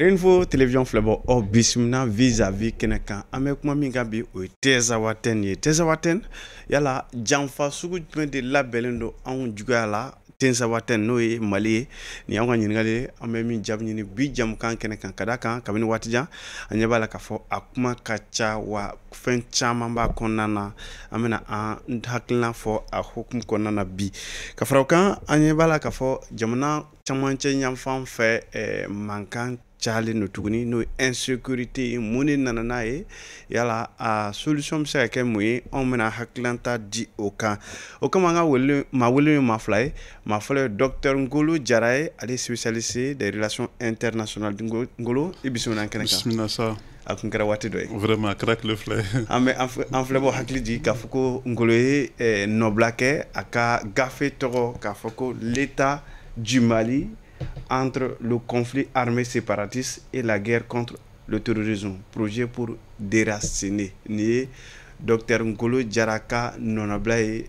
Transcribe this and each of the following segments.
Info télévision flebo o bismina vis-à-vis kenekan amekuma minga bi o tezawaten ye tezawaten yala janfa sugu de labelen do an jugala tezawaten no ye mali ni an nyingale ame min jabni ni bi jam kan kenekan kadaka kabini watija anyabala ka fo akuma kacha wa fen chama ba konana amena an hakilna fo a hukum konana bi ka faraukan anyabala ka fo jamana chamanche nyamfan fe mankan Charlie no tuguni no insécurité moni nanana e yala a solution se ke moye on mena haklanta di oka manga wele ma fly docteur Ngolo Jaraye ali spécialisé des relations internationales Ngolo ibisuna keneka bismillah sa akunkara wati doy vraiment crack le flay ame en flebo hakli di ka fuko Ngolo e noblake aka gafe toro ka fuko l'état du Mali entre le conflit armé séparatiste et la guerre contre le terrorisme, projet pour déraciner. Ni Dr Ngolo Jaraka Nonablaye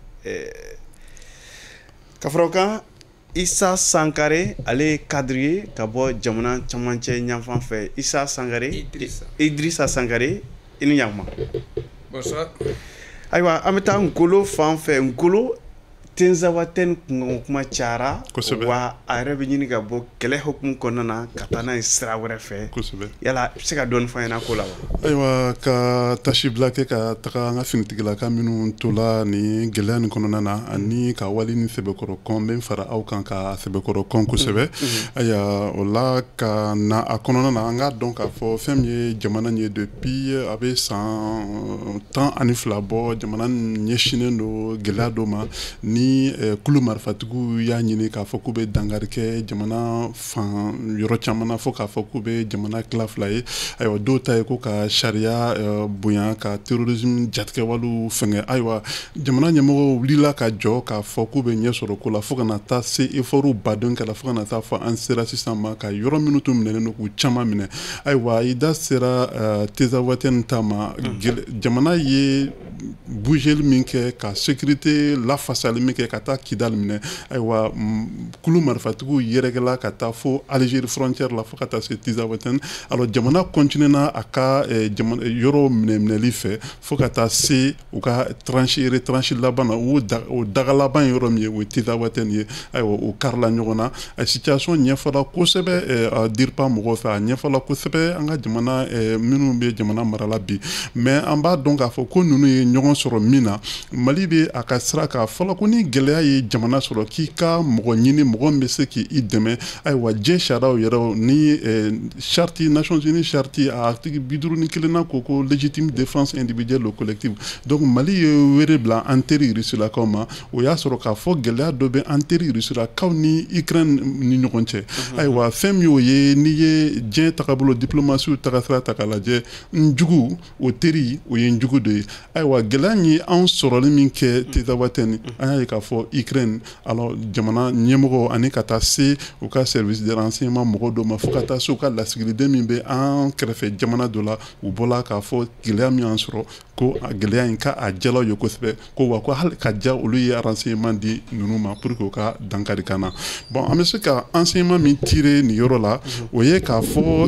Kafroka Issa Sankare allez cadrer kabo jamana chamanche nyamfan fe Issa Sankare Idrissa Sankare inu nyama bonsoir aywa ameta Ngolo fan fe Ngolo tenzawaten kuma chara wa arabe nyini ga bo kele hukum konana katana isra wore fe yala sika don fa na kola aywa ka tashi blake ka taka nga finitigila ka minu tola ni gelani konana ani ka wali ni sebekoro kombe fara au kan ka sebekoro konku sebe aya ola ka na akonona na nga donc a fo femye jamana nye depuis avec 100 temps aniflabo jamana nyeshine no gelado ma ni kulu marfatugu ya nyini ka fo kube dangarke jamana fan yoro chamana fo ka fo kube jamana klaflaye aywa do tay ko ka sharia buya ka terrorisme jatke walu fenge aywa jamana nyamo lila ka jo ka fo kube nyesoro ko la fo kana ta se eforu badon ka la fo kana ta fo ansera sistema ka yoro minutu mene no ku chama mene aywa ida sera tezawaten tama jamana ye bougel minke ka sécurité la fasale minke kata kidal mine aywa kulu marfatugu yeregela kata fo Algérie frontière la fo kata se tizawaten alors jamana continue na aka jamana yoro mine li fe fo kata se u ka trancher labana o dagala ban yoro mi o tizawaten ye aywa o karla nyogona a situation nyefala ko sebe a dire pas mo fa nyefala ko sebe anga jamana minu be jamana marala bi mais en bas donc a fo ko nunu nyogon soro mina Mali be aka sraka fala ko ni geleya ye jamana soro ki ka mogo nyini mogo mbese ki ideme ay wa je sharaw yero ni charte Nations Unies charte a article biduru ni kelena koko légitime défense individuelle ou collective donc Mali wéré blanc antérieur sur la coma o ya soro ka fo geleya dobe antérieur sur la kauni Ukraine ni nyogonche ay wa fem yo ye ni ye je takabulo diplomatie takasra takalaje njugu o teri o ye njugu de ay wa gelani an soro min ke tezawaten anya ka fo Ukraine alors jamana nyemoro ani kata se au cas service de renseignement mogo do ma fukata suka la sécurité min be en krefe jamana dola u bola ka fo gilea mi ansoro ko gilea inka a jelo yokosbe ko wa ko hal ka ja ulu ya renseignement di nunuma pour ko ka dankari kana bon amese ka enseignement min tiré ni yoro la o ye ka fo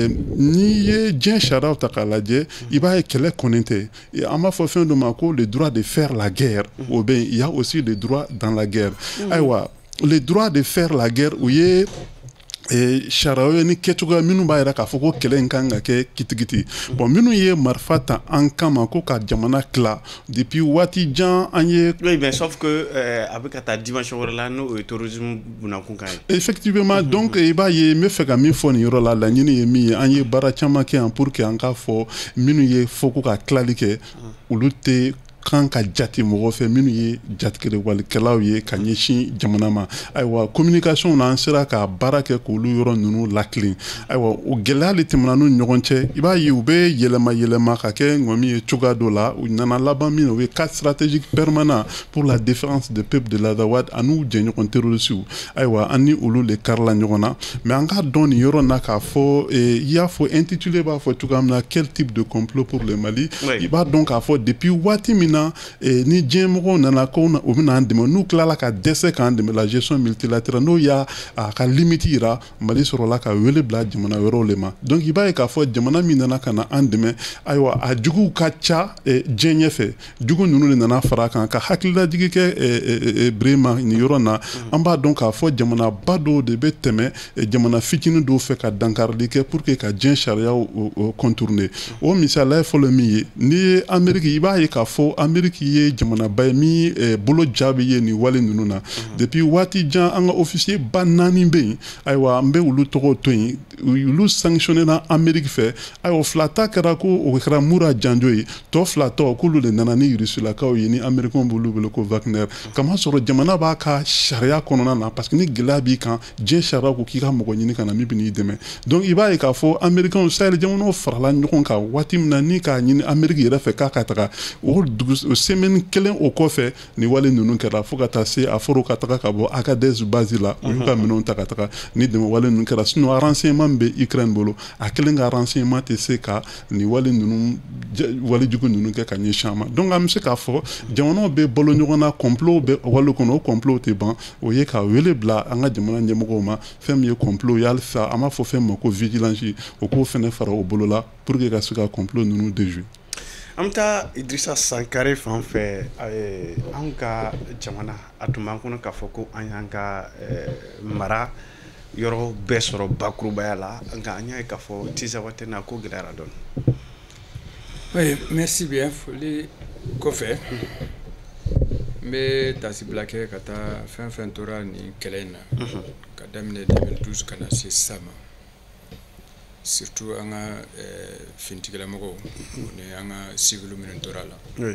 ni ye jen shara takalaje iba e kele konente et ama fo fin de mako le droit de faire la guerre ou bien il y a aussi le droit dans la guerre aywa le droit de faire la guerre ou ye sharawe ni ketuga minu ba ira ka foko kelen kanga ke kitigiti bon minu ye marfata en kama ko ka jamana kla depuis wati jan anye oui bien sauf que avec ta dimension là no tourisme buna kunkai effectivement donc e ba ye me feka mi foni ro la la nyini ye mi anye bara chama ke en pour que en ka fo minu ye foko ka klalike ulute kan ka jati mogo fe minu ye jatkere wal kelaw ye ka nyeshi jamana ma aywa communication na ansira ka barake ko lu yoro nunu laklin aywa o gelali timnanu nyogonche iba yi ube yelema ka ke ngomi e chuga dola u nana laban mino we cadre stratégique permanent pour la défense des peuples de la Dawad anu jenyo kon terroriste aywa ani ulu le karla nyogona mais anga don yoro na ka fo ya fo intitulé ba fo chugamna quel type de complot pour le Mali iba donc a fo depuis wati mina na ni diɲɛ mɔgɔw nana ko u bɛna an dɛmɛ n'u tilala ka dɛsɛ k'an dɛmɛ la gestion multilatérale n'o y'a ka limite yira Mali sɔrɔla ka wele bila jamana wɛrɛw le ma donc i b'a ye k'a fɔ jamana min nana ka na an dɛmɛ ayiwa a juguw ka ca diɲɛ ɲɛfɛ jugu ninnu de nana fara kan ka hakililajigi kɛ Birema nin yɔrɔ na an b'a dɔn k'a fɔ jamanaba dɔw de bɛ tɛmɛ jamana fitinin dɔw fɛ ka dankarili kɛ pour que ka diɲɛ sariyaw contourner o misaliya fɔlɔ min ye n'i ye Amérique i b'a ye k'a fɔ Amérique ye jamanaba ye min bolo jaabi ye nin wale ninnu na depuis waati jan an ka officier ba 4 bɛ yen ayiwa an bɛ olu tɔgɔ to yen olu sanctionné na Amérique fɛ ayiwa 2 ta kɛra ko o kɛra Mura Janjo ye tɔ 2 tɔ k'olu de nana ni Rusilakaw ye ni Américains b'olu wele ko Wagner kamasɔrɔ jamana b'a ka sariya kɔnɔna na parce que ni gɛlɛya b'i kan diɲɛ sariya ko k'i ka mɔgɔ ɲini ka na min bɛ n'i dɛmɛ donc i b'a ye k'a fɔ Américains Sahel jamanaw farala ɲɔgɔn kan waati min na ni k'a ɲini Amérique yɛrɛ fɛ k'a ka taga o semaine kelen o kɔfɛ nin wale ninnu kɛra fo ka taa se a fɔra ka taga ka bɔ Agadez base la u y'u ka minɛnw ta ka taga ni dɛmɛ wale ninnu kɛra sinon renseignement min bɛ Ukraine bolo a kelen ka renseignement tɛ se ka nin wale ninnu wale jugu ninnu kɛ ka ɲɛsin a ma donc an bɛ se k'a fɔ jamanaw bɛ balo ɲɔgɔn na complot bɛ wale kɔnɔ o complot tɛ ban o ye ka wele bila an ka jamana ɲɛmɔgɔw ma fɛn min ye complot ye halisa an b'a fɔ fɛn min ma ko vigilance o k'o fɛnɛ fara o bolo la pour que ka se ka complot ninnu déjouer. An bɛ taa Idrissa Sankare fan fɛ an ka jamana a tun b'an kɔnɔ k'a fɔ ko an y'an ka mara yɔrɔ bɛɛ sɔrɔ bakurubaya la nka an y'a ye k'a fɔ Tisa Watène a ko gɛlɛyara dɔɔni. Oui, merci bien foli kɔfɛ n bɛ tasi bila kɛ ka taa fɛn fɛn tora nin kɛlɛ in na ka daminɛ 2012 ka na se sisan ma surtout an ka finitigilamɔgɔw ni an ka civil minnu tora la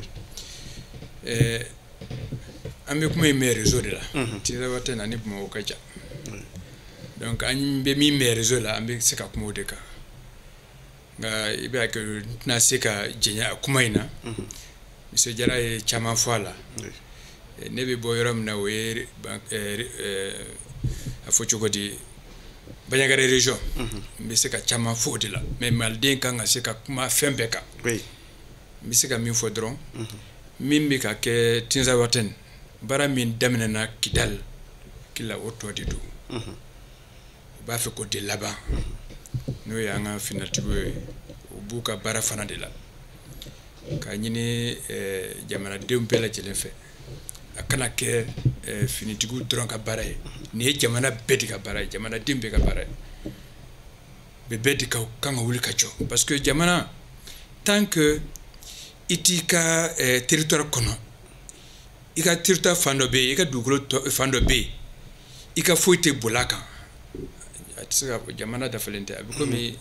an bɛ kuma in mɛn réseau de la Tisa Watène ani Bamakɔ ka jan donc an bɛ min mɛn réseau la an bɛ se ka kuma o de kan nka i b'a kɛ tɛna se ka jɛnya a kuma in na Monsieur Jara ye caman fɔ a la ne bɛ bɔ yɔrɔ min na o ye a fɔ cogo di Bandiagara région n bɛ se ka caman fɔ o de la mais maliden kan ka se ka kuma fɛn bɛɛ kan n bɛ se ka min fɔ dɔrɔn min bɛ ka kɛ Tisa Watène baara min daminɛna Kidal kila o tɔ de don u b'a fɛ k'o de laban n'o ye an ka finitigiw ye u b'u ka baara fana de la ka ɲini jamanadenw bɛɛ lajɛlen fɛ a kana kɛ finitigiw dɔrɔn ka baara ye nin ye jamana bɛɛ de ka baara ye jamanaden bɛɛ ka baara ye bɛɛ de kan ka wuli ka jɔ parce que jamana tant que i t'i ka territoire kɔnɔ i ka territoire fan dɔ bɛ yen i ka dugukolo fan dɔ bɛ yen i ka foyi tɛ bol'a kan a tɛ se ka jamana dafalen tɛ a bɛ komi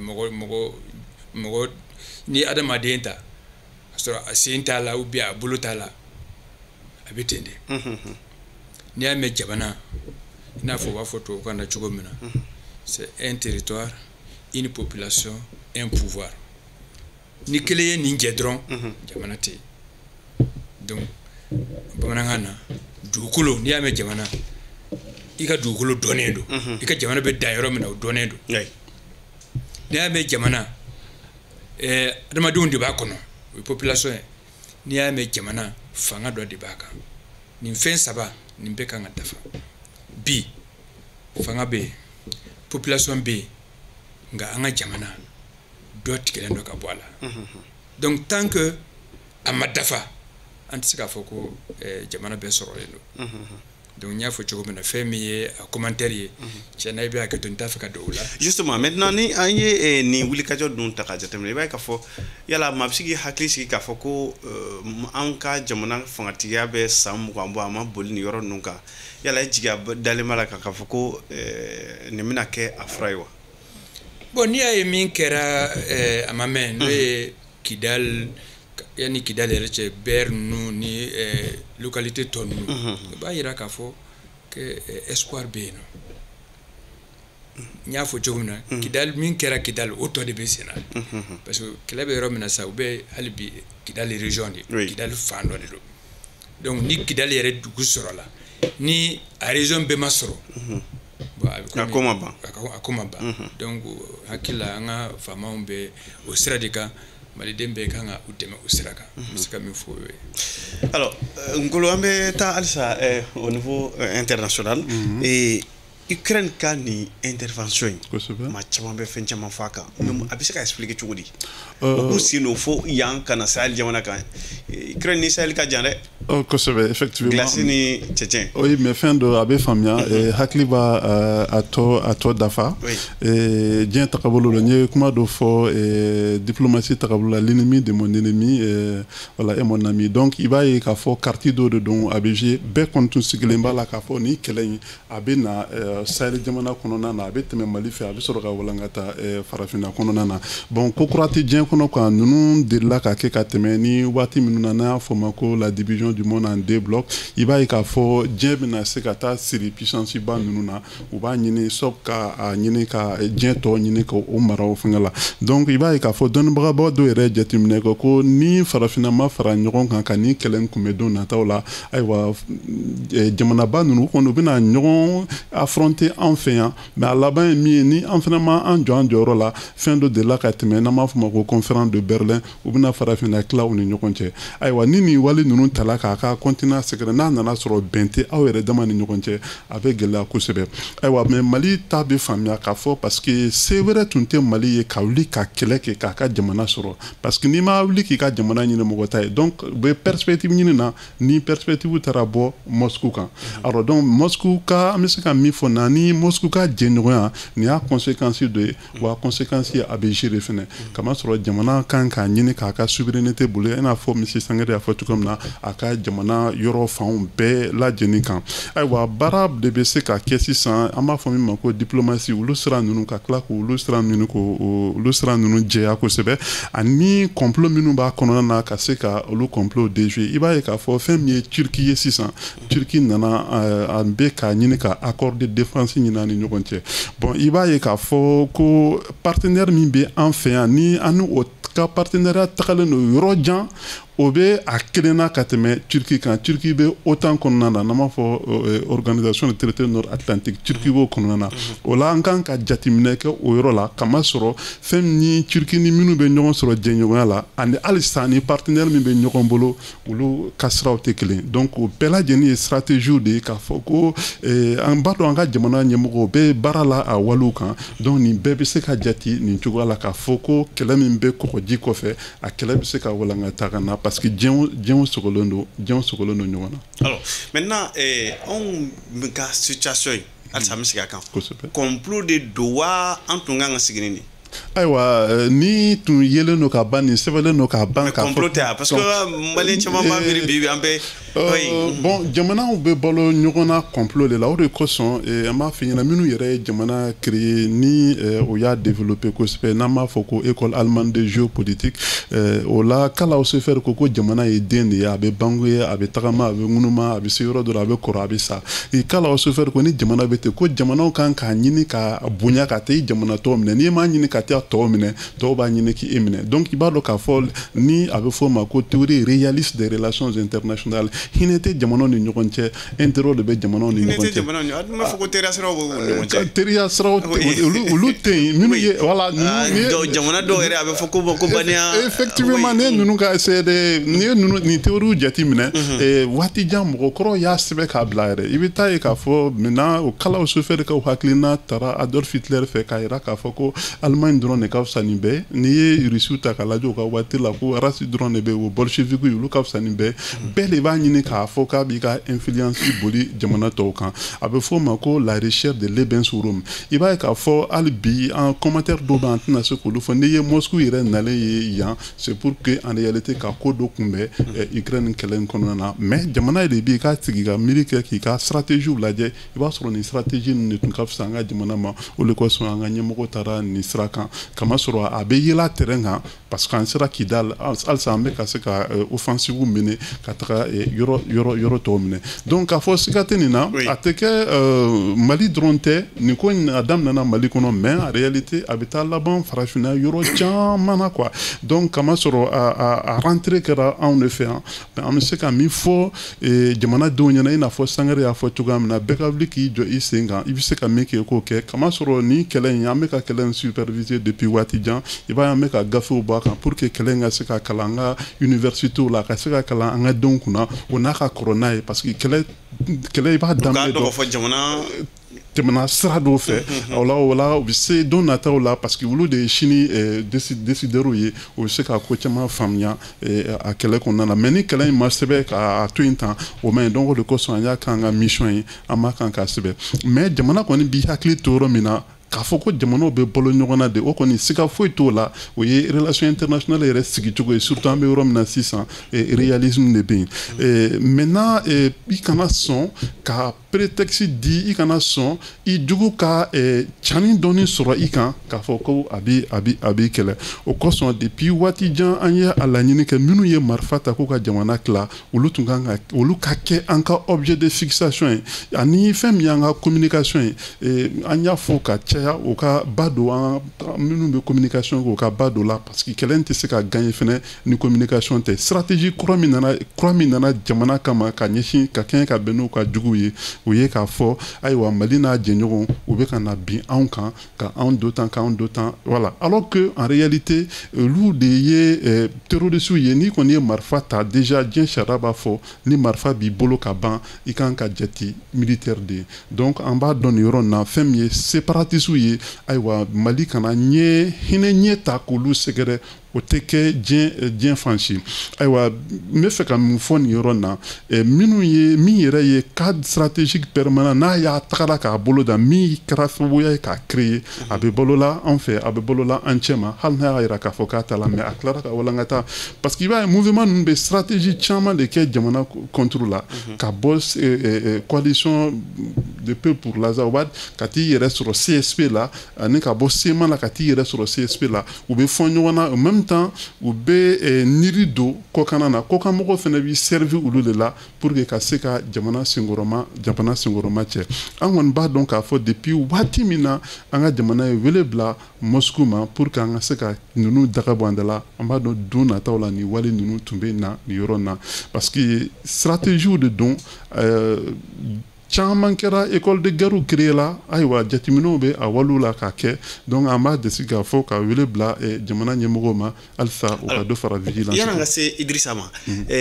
mɔgɔ ni adamaden ta ka sɔrɔ a sen t'a la ou bien a bolo t'a la a bɛ ten de n'i y'a mɛn jamana i n'a fɔ u b'a fɔ tubabukan na cogo min na c'est un territoire une population un pouvoir ni kelen ye nin jɛ dɔrɔn jamana tɛ yen donc bamanankan na dugukolo n'i y'a mɛn jamana i ka dugukolo dɔnnen don i ka jamana bɛ dan yɔrɔ min na o dɔnnen don n'i y'a mɛn jamana adamadenw de b'a kɔnɔ o ye population ye n'i y'a mɛn jamana fanga dɔ de b'a kan nin fɛn saba nin bɛɛ kan ka dafa bi fanga bɛ yen population bɛ yen nka an ka jamana dɔ tigɛlen dɔ ka bɔ a la donc tant que a ma dafa an tɛ se k'a fɔ ko jamana bɛɛ sɔrɔlen don donc n y'a fɔ cogo min na fɛn min ye a commentaire ye tiɲɛ na i bɛ hakɛ to n t'a fɛ ka don o la justement maintenant ni an ye nin wulikajɔ ninnu ta k'a jateminɛ i b'a ye k'a fɔ yala maa bɛ se k'i hakili sigi k'a fɔ ko an ka jamana fangatigiya bɛ san 20 bɔ a ma boli nin yɔrɔ ninnu kan yala e jigi dalen b'a la k'a fɔ ko nin bɛna kɛ a fura ye wa. bon n'i y'a ye min kɛra a ma mɛn n'o ye Kidal yani Kidal yɛrɛ cɛ Ber ninnu ni localité tɔ ninnu o b'a yira k'a fɔ que espoir bɛ yen nɔ n y'a fɔ cogo min na Kidal min kɛra Kidal o tɔ de bɛ sen na parce que kɛlɛ bɛ yɔrɔ min na sa u bɛ hali bi Kidal région de Kidal fan dɔ de don donc ni Kidal yɛrɛ dugu sɔrɔla ni a région bɛɛ ma sɔrɔ a ko ma ban donc hakili la an ka faamaw bɛ o sira de kan maliden bɛɛ kan ka u dɛmɛ o sira kan n bɛ se ka min fɔ o ye. Alors Ngolo an bɛ taa halisa au niveau international Ukraine ka nin intervention in maa caman bɛ fɛn caman fɔ a kan mais a bɛ se ka expliquer cogo di o k'u sen don fo yan ka na Sahel jamana kan Ukraine ni Sahel ka jan dɛ. Kosɛbɛ, effectivement. Glace ni cɛncɛn. Oui, mais fɛn dɔ a bɛ faamuya hakili b'a a tɔ dafa diɲɛ tagabolo la n ye kuma dɔ fɔ diplomatie tagabolo la l'ennemi de mon ennemi voilà est mon ami donc i b'a ye k'a fɔ carte dɔ de don a bɛ jouer bɛɛ kɔni tun sigilen b'a la k'a fɔ ni kɛlɛ in a bɛ na Sahel jamana kɔnɔna na a bɛ tɛmɛ Mali fɛ a bɛ sɔrɔ ka walankata farafinna kɔnɔna na bon ko kura tɛ diɲɛ kɔnɔ quoi ninnu delila ka kɛ ka tɛmɛ ni waati minnu na n'an y'a fɔ ma ko la division du monde en deux blocs i b'a ye k'a fɔ diɲɛ bɛna se ka taa siri puissance ba ninnu na u b'a ɲini sauf ka a ɲini ka diɲɛ tɔ ɲini ka o mara o fɛngɛ la donc i b'a ye k'a fɔ dɔnnibagaba dɔw yɛrɛ jateminɛ ko ni farafinna ma fara ɲɔgɔn kan ka ni kɛlɛ in kunbɛn don nataw la ayiwa jamanaba ninnu kɔni u bɛna ɲɔgɔn affronter an fɛ yan mais a laban ye min ye ni an fana ma an jɔ an jɔyɔrɔ la fɛn dɔ delila ka tɛmɛ n'an b'a fɔ ma ko conférence de Berlin u bɛna farafinna tila u ni ɲɔgɔn cɛ ayiwa ni nin wale ninnu tala k'a ka continent sɛgɛrɛ n'a nana sɔrɔ bɛn tɛ aw yɛrɛ dama ni ɲɔgɔn cɛ a bɛ gɛlɛya kosɛbɛ ayiwa mais Mali ta bɛ faamuya k'a fɔ parce que se wɛrɛ tun tɛ Mali ye ka wuli ka kɛlɛ kɛ k'a ka jamana sɔrɔ parce que n'i ma wuli k'i ka jamana ɲini mɔgɔ ta ye donc u bɛ perspective ɲini na ni perspective taara bɔ Moscou kan alors donc Moscou ka an bɛ se ka min fɔ na ni Moscou ka jɛɲɔgɔnya nin y'a conséquence dɔ ye wa conséquence ye a bɛ gérer fɛnɛ kamasɔrɔ jamana kan k'a ɲini k'a ka souveraineté bolo i n'a fɔ misi Sangare y'a fɔ cogo min na a ka jamana yɔrɔ fanw bɛɛ lajɛlen kan ayiwa baara de bɛ se ka kɛ sisan an b'a fɔ min ma ko diplomatie olu sira ninnu ka tila k'olu sira ninnu olu sira ninnu jɛya kosɛbɛ ani complot minnu b'a kɔnɔna na ka se ka olu complot déjouer i b'a ye k'a fɔ fɛn min ye Turki ye sisan Turki nana a bɛ k'a ɲini ka accord de défense ɲini ni ɲɔgɔn cɛ bon i b'a ye k'a fɔ ko partenaire min bɛ an fɛ yan ni an ni o ka partenariat tagalen don yɔrɔ jan o bɛ a kelenna ka tɛmɛ Turki kan Turki bɛ OTAN kɔnɔna na n'an b'a fɔ organisation de traité nord atlantique Turki b'o kɔnɔna na o la an kan ka jateminɛ kɛ o yɔrɔ la kamasɔrɔ fɛn ni Turki ni minnu bɛ ɲɔgɔn sɔrɔ jɛɲɔgɔnya la ani halisa ni partenaire min bɛ ɲɔgɔn bolo olu ka siraw tɛ kelen donc o bɛɛ lajɛlen ye stratégie de ye k'a fɔ ko an b'a dɔn an ka jamana ɲɛmɔgɔw bɛ baara la a waliw kan donc nin bɛɛ bɛ se ka jate nin cogoya la k'a fɔ ko kɛlɛ min bɛ kɔgɔji kɔfɛ a kɛlɛ bɛ se ka walankata ka na parce que diɲɛ sogolen don ɲɔgɔn na. Alors maintenant anw ka situation in halisa an bɛ segin a kan complot de don wa an tun kan ka sigi ni nin ayiwa ni tun yelen don ka ban nin sɛbɛnlen don ka ban k'a fɔ complot tɛ parce que Mali caman b'a miiri bi an bɛ bon jamanaw bɛ balo ɲɔgɔn na complot de la o de kosɔn an b'a f'i ɲɛna minnu yɛrɛ ye jamana créé ni o y'a développé kosɛbɛ n'an b'a fɔ ko école allemande de géopolitique o la Kala Osefɛri ko jamana ye den de ye a bɛ bange a bɛ tagama a bɛ ŋunuma a bɛ se yɔrɔ dɔ la a bɛ kɔrɔ a bɛ sa Kala Osefɛri ko ni jamana bɛ ten ko jamanaw kan k'a ɲini ka bonya ka tɛ i jamana tɔw minɛ n'i m'a ɲini ka tɛ tɔw minɛ tɔw b'a ɲini k'i minɛ donc i b'a dɔn k'a fɔ ni a bɛ fɔ o ma ko théorie réaliste des relations internationales hinɛ tɛ jamanaw ni ɲɔgɔn cɛ intérêt de bɛ jamanaw ni ɲɔgɔn cɛ a b'a fɔ ko teriya siraw b'u ni ɲɔgɔn cɛ teriya siraw olu tɛ yen minnu ye voilà jamana dɔw yɛrɛ a bɛ fɔ ko baniya effectivement ne ninnu ka essayer de ni ye ninnu ni théorie jate minɛ waati jan mɔgɔkɔrɔ y'a sɛbɛn k'a bila yɛrɛ i bɛ taa ye k'a fɔ maintenant o Kala Osefɛri ka hakilina taara Adolf Hitler fɛ k'a jira k'a fɔ ko Allemagne dɔrɔn de ka fisa nin bɛɛ n'i ye Rusiw ta k'a lajɛ o ka waati la ko race dɔrɔn de bɛ yen o bolchevikiw olu ka fisa nin bɛɛ bɛɛ de b'a ɲini k'a fɔ k'a b'i ka influence boli jamana tɔw kan a bɛ fɔ o ma ko la recherche de Lebensraum i b'a ye k'a fɔ hali bi an commentaire dɔw bɛ an tɛna se k'olu fɔ n'i ye Moscou yɛrɛ nalen ye yan c'est pour que en réalité ka ko dɔ kunbɛn Ukraine kɛlɛ in kɔnɔna na mais jamana de b'i ka sigi ka miiri kɛ k'i ka stratégie lajɛ i b'a sɔrɔ nin stratégie ninnu de tun ka fisa an ka jamana ma o de kosɔn an ka ɲɛmɔgɔ taara nin sira kan kamasɔrɔ a bɛ yela terrain kan parce que an sera Kidal halisa an bɛ ka se ka offensive minɛ ka taga yɔrɔ tɔw minɛ donc k'a fɔ siga tɛ nin na a tɛ kɛ Mali dɔrɔn tɛ nin ko in a daminɛna Mali kɔnɔ mais en réalité a bɛ taa laban farafinna yɔrɔ caman na quoi donc kamasɔrɔ a rentrée kɛra anw de fɛ yan mais an bɛ se ka min fɔ jamanadenw ɲɛna i n'a fɔ Sangare y'a fɔ cogoya min na bɛɛ ka wuli k'i jɔ i sen kan i bɛ se ka min kɛ k'o kɛ kamasɔrɔ nin kɛlɛ in an bɛ ka kɛlɛ in superviser depuis depuis waati jan i b'a ye an bɛ ka gafew bɔ a kan pour que kɛlɛ in ka se ka kalan an ka universitéw la ka se ka kalan an ka denw kunna o n'a ka kɔrɔ n'a ye parce que kɛlɛ i b'a daminɛ dɔn tɛmɛna sira dɔw fɛ o la u bɛ se don nataw la parce que olu de ye sini décideurs ye u bɛ se ka ko caman faamuya a kɛlɛ kɔnɔna na mais ni kɛlɛ in ma sɛbɛ k'a to yen tan o man ɲi donc o de kosɔn an y'a k'an ka mission ye an m'a kan k'a sɛbɛ mais jamana kɔni b'i hakili to yɔrɔ min na k'a fɔ ko jamanaw bɛ balo ɲɔgɔn na de o kɔni siga foyi t'o la o ye relation internationale yɛrɛ sigicogo ye surtout an bɛ yɔrɔ min na sisan réalisme de bɛ yen maintenant i kana sɔn ka prétexte di i kana sɔn i jugu ka cani dɔɔni sɔrɔ i kan k'a fɔ ko a b'i kɛlɛ o kosɔn depuis waati jan an ye a laɲini kɛ minnu ye marifa ta k'u ka jamana tila olu ka kɛ an ka objet de fixation ye ani fɛn min y'an ka communication ye an y'a fɔ ka caya o ka ba don an minnu bɛ communication kɛ o ka ba don la parce que kɛlɛ tɛ se ka gagner fɛnɛ ni communication tɛ stratégie kura min nana jamana kama ka ɲɛsin ka kɛɲɛ ka bɛn n'u ka jugu ye o ye k'a fɔ ayiwa mali n'a jɛɲɔgɔn u bɛ ka na bin anw kan ka anw do tan voilà alors que en réalité olu de ye terroristes ye n'i kɔni ye marifa ta déjà diɲɛ sariya b'a fɔ ni marifa b'i bolo ka ban i kan ka jate militaire de ye donc an b'a dɔn nin yɔrɔ in na fɛn min ye séparatistes ye ayiwa mali kana hinɛ ɲɛ ta k'olu sɛgɛrɛ o tɛ kɛ diɲɛ fan si ayiwa n bɛ fɛ ka mun fɔ nin yɔrɔ in na min yɛrɛ ye cadre stratégique permanent n'a y'a tagara k'a bolo da min kɛra sababuya ye k'a créer a bɛ balola an fɛ a bɛ balola an cɛ ma hali n'a y'a jira k'a fɔ k'a ta la mais a tilara ka walankata parce que i b'a ye mouvement ninnu bɛ stratégie caman de kɛ jamana contre la ka bɔ coalition de peuple pour l'Azawad ka t'i yɛrɛ sɔrɔ CSP la ani ka bɔ SEMA la ka t'i yɛrɛ sɔrɔ CSP la u bɛ fɔ ɲɔgɔn na au même temps u bɛ niri don kɔkan na kɔkanmɔgɔw fana b'i servi olu de la pour que ka se ka jamana senkɔrɔma cɛ an kɔni b'a dɔn k'a fɔ depuis waati min na an ka jamana ye wele bila Moscou ma pour que an ka se ka ninnu daga bɔ an da la an b'a dɔn don nataw la nin wale ninnu tun bɛ na nin yɔrɔ na parce que stratégie de don caman kɛra école de guerre créé la ayiwa jateminɛw bɛ a waliw la k'a kɛ donc an b'a desi k'a fɔ ka wele bila jamana ɲɛmɔgɔw ma halisa u ka dɔ fara vigilance yan'an ka se Idrissa ma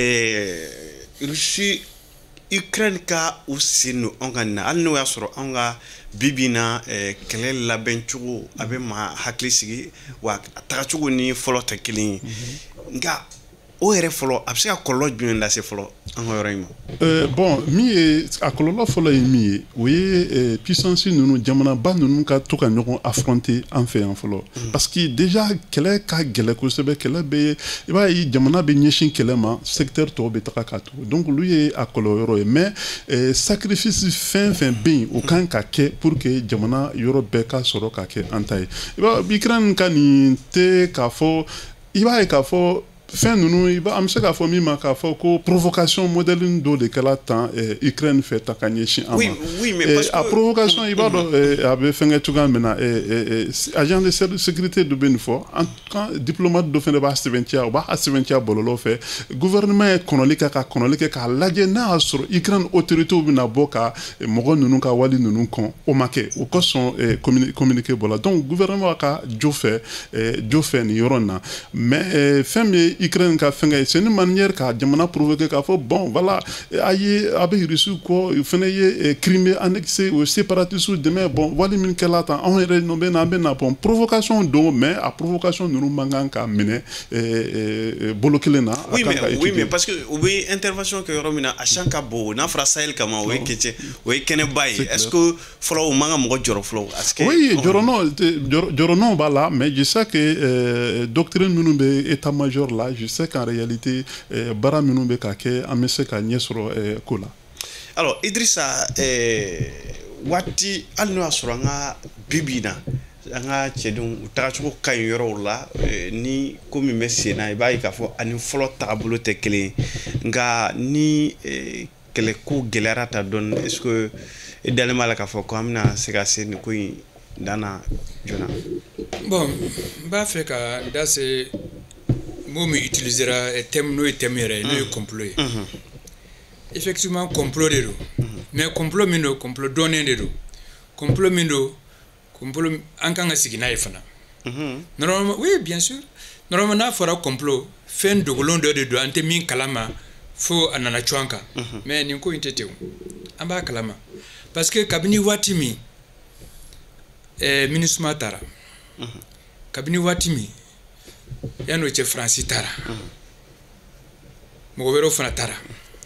Russie Ukraine ka u sen don anw ka nin na hali n'o y'a sɔrɔ anw ka bi na kɛlɛ labɛn cogo a bɛ maa hakili sigi wa a tagacogo ni fɔlɔ tɛ kelen ye nka o yɛrɛ fɔlɔ a bɛ se ka kɔlɔlɔ jumɛn lase fɔlɔ an ka yɔrɔ in ma bon min ye a kɔlɔlɔ fɔlɔ ye min ye o ye puissance ninnu jamanaba ninnu ka to ka ɲɔgɔn affronter an fɛ yan fɔlɔ parce que déjà kɛlɛ ka gɛlɛ kosɛbɛ kɛlɛ bɛ i b'a ye jamana bɛ ɲɛsin kɛlɛ ma secteur tɔw bɛ taga ka tugu donc olu ye a kɔlɔlɔ yɔrɔ ye mais sacrifice fɛn fɛn bɛ yen o kan ka kɛ pour que jamana yɔrɔ bɛɛ ka sɔrɔ ka kɛ an ta ye i b'a Ukraine ka nin tɛ k'a fɔ i b'a ye k'a fɔ fɛn ninnu an bɛ se k'a fɔ min ma k'a fɔ ko provocation modèle dɔ de kɛla tan Ukraine fɛ ta ka ɲɛsin an ma a provocation i b'a dɔn a bɛ fɛnkɛ cogoya min na agent de sécurité dɔ bɛ nin fɔ an ka diplomate dɔ fana b'a sɛbɛntiya u b'a sɛbɛntiya bɔlɔlɔ fɛ gouvernement ye kɔnɔli kɛ ka kɔnɔli kɛ k'a lajɛ n'a y'a sɔrɔ Ukraine autorités bɛna bɔ ka mɔgɔ ninnu ka wali ninnu kɔn o ma kɛ o kosɔn communiqué bɔra donc gouvernement ka jo fɛ nin yɔrɔ in na mais fɛn min ye Ukraine ka fɛngɛ c'est une manière ka jamana provoquer k'a fɔ bon voilà a bɛ Russie kɔ fɛnɛ ye Crimée annexé o séparatiste dɛmɛ bon wali min kɛla tan anw yɛrɛ nɔ bɛ na bon provocation don mais a provocation ninnu man kan ka minɛ bolo kelen na oui mais parce que u bɛ intervention kɛ yɔrɔ min na a chance ka bon n'a fɔra Sahel kama o ye kɛnɛba ye est-ce que fɔlɔ o man kan mɔgɔ jɔrɔ fɔlɔ oui jɔrɔnɔw b'a la mais je sais que doctrine minnu bɛ état-major la je sais qu'en réalité baara minnu bɛ ka kɛ an bɛ se ka ɲɛ sɔrɔ ko la alors Idrissa waati hali n'o y'a sɔrɔ an ka bi na an ka cɛdenw u tagacogo ka ɲi yɔrɔw la ni ko min bɛ sen na i b'a ye k'a fɔ ani fɔlɔ tagabolo tɛ kelen nka ni kɛlɛko gɛlɛyara ta dɔɔni est-ce que i dalen b'a la k'a fɔ ko an bɛna se ka se nin ko in dan na joona bon n b'a fɛ ka n da se mot min utilisera thème n'o ye thème yɛrɛ n'o ye complot ye effectivement complot de don mais complot min don complot dɔnnen de don complot min don complot an kan ka sigi n'a ye fana Normalement, oui, bien sûr. Normalement, n'a fera complot. Fin de golon de ante min kalama fo anana chwanka. Mais ni ko intete amba kalama. Parce que kabini watimi minisma tara. Kabini watimi yano che Francis tara. Mogobero fana tara.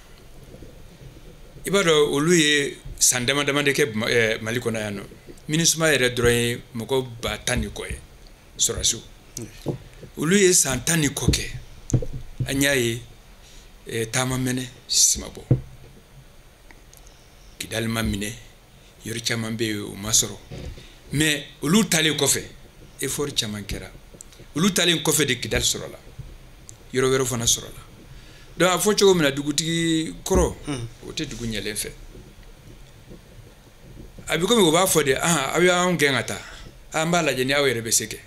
Ibado oluye sandama demande ke malikona yano. Minisma ere droye moko batani koye. Sorasu. Oluye santani koke. Anyaye tamamene simabo. Kidal mamine yori chamambe masoro. Mais olu tale kofe effort chamankera. Olu tale kofe de kidal sorola. Yoro wero fana sorola. Donc a focho mina duguti koro ote dugu nyele fe. Abi ko mi ba fode abi an gengata. Amba la jeni awere beseke.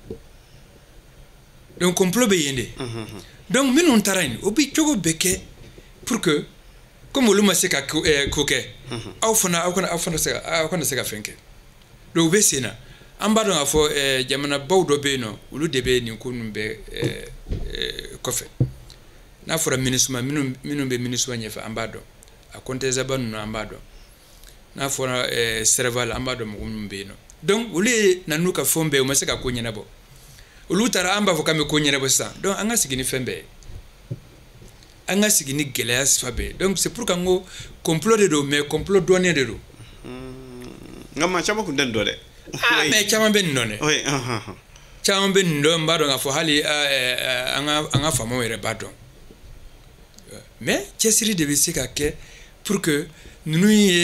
Donc complot be yende. Donc minon tarain obi chogo beke pour que comme olu maseka koke aw fana seka fenke. Do be sena amba don afo jamana bawdo be no olu de be ni kunun be kofe. Na fora minisma minun be miniswa nyefa ambado a konteza banu no ambado na fora serval ambado mumbe no donc uli nanuka fombe umaseka kunyena bo ulutara amba fo kame kunyena bo sa donc anga sigini fembe anga sigini geleas fabe donc c'est pour kango complot de do mais complot donné de do ngama chama kunden do de mais chama ben nonné oui chama ben ndo mbado nga fo hali anga famo were badon. Mais Chessiri devait se faire pour que nous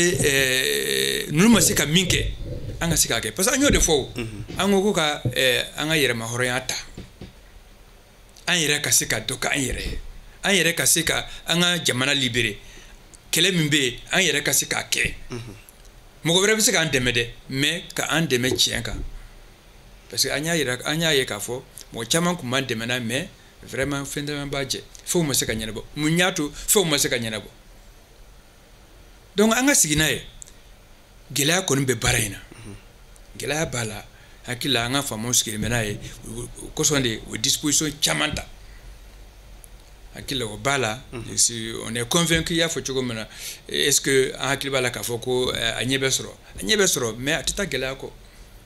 masé ka minke anga se faire parce que anyo de fo ango ka anga yere ma horoyata an yere ka se ka doka an yere ka se ka anga jamana libéré kele mimbe an yere ka se ka ke mo ko se ka an demede mais ka an deme chienka parce que anya yere ka fo mo chama kuma demena mais vraiment fendement badje fo mo se ka nyanabo munyato fo mo se ka nyanabo donc anga siginaye gela ko be baraina gela bala akila anga famos ke menaye ko sonde au disposition chamanta akila o bala si on est convaincu ya fo chogo mena est-ce que akila bala ka fo ko anyebe soro mais atita gela ko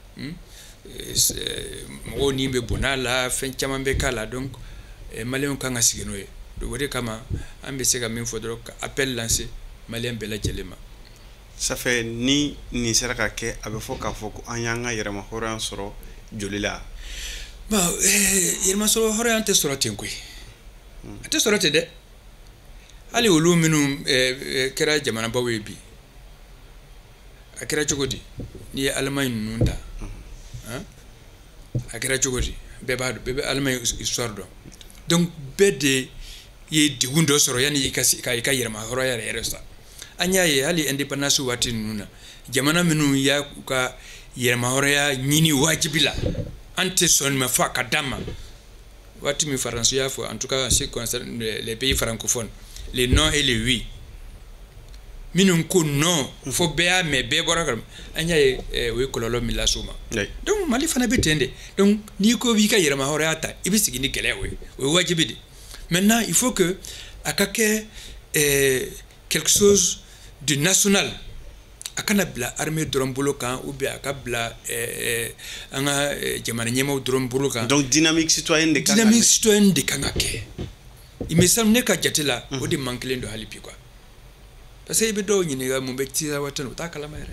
mo ni be bonala fen chamambe kala donc malien kanga sigenoye do wori kama ambe sega min fodro appel lancé malien bela jelema ça fait ni sera ke abe foka foko anyanga yerema horan soro jolila ba yerema soro horan te soro tenkui ate soro te de ali olu minum kera jamana bawebi akira chogodi ni almay nunda akira chogodi bebe almay histoire do donc bede ye digundo soro yani ka yerma horo ya resta anyaye ali independence wati nuna jamana minu ya ka yerma horo ya nyini wajibila ante son me fa kadama wati mi français ya fo en tout cas ce concerne les pays francophones les non et les oui minun ko non fo bea me be borakam anyaye we kololo mi la suma donc mali fana betende donc ni ko wi ka yerma horo ya ta ibisigi ni gele we wajibidi. Maintenant, il faut que akake quelque chose de national. Akana bla armée drombolo kan ou bien akabla anga jamana nyema drombolo kan. Donc dynamique citoyenne de kangake. Dynamique citoyenne de kangake. Il me semble ne ka jatela o de mankelendo halipi quoi. Parce que ibedo nyiniga mumbe tira watano takala mere.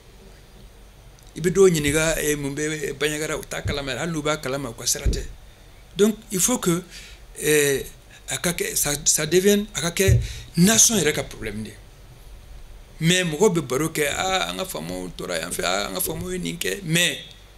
Ibedo nyiniga mumbe banyagara takala mere haluba kalama kwa serate. Donc il faut que ça devient akake nation est un problème. Mais mo be baroke anga famo tora ya fa anga famo ninke mais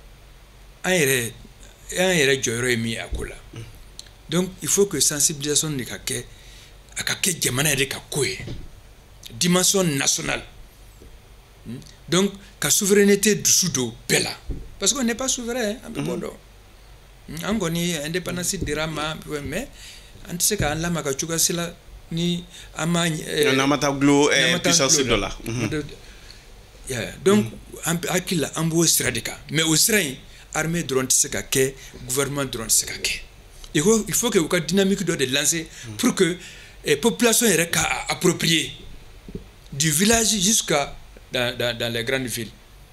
ayere joyro mi akula. Donc il faut que sensibilisation ni akake jamana de kakoe dimension nationale. Donc ka souveraineté du sudo bella parce qu'on n'est pas souverain en bondo. Angoni indépendance dirama mais antiseka la makachuka sila ni amany namata glo puissance dollar donc akila ambo stradika mais au srain armée dɔrɔn tɛ se ka kɛ gouvernement dɔrɔn tɛ se ka kɛ il faut que u ka dynamique dɔ de lancer pour que population yɛrɛ ka approprier du village jusqu'à dans les grandes villes.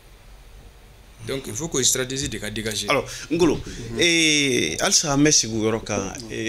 Donc il faut que stratégie de ka dégager. Alors Ngolo alsa merci yɔrɔ kan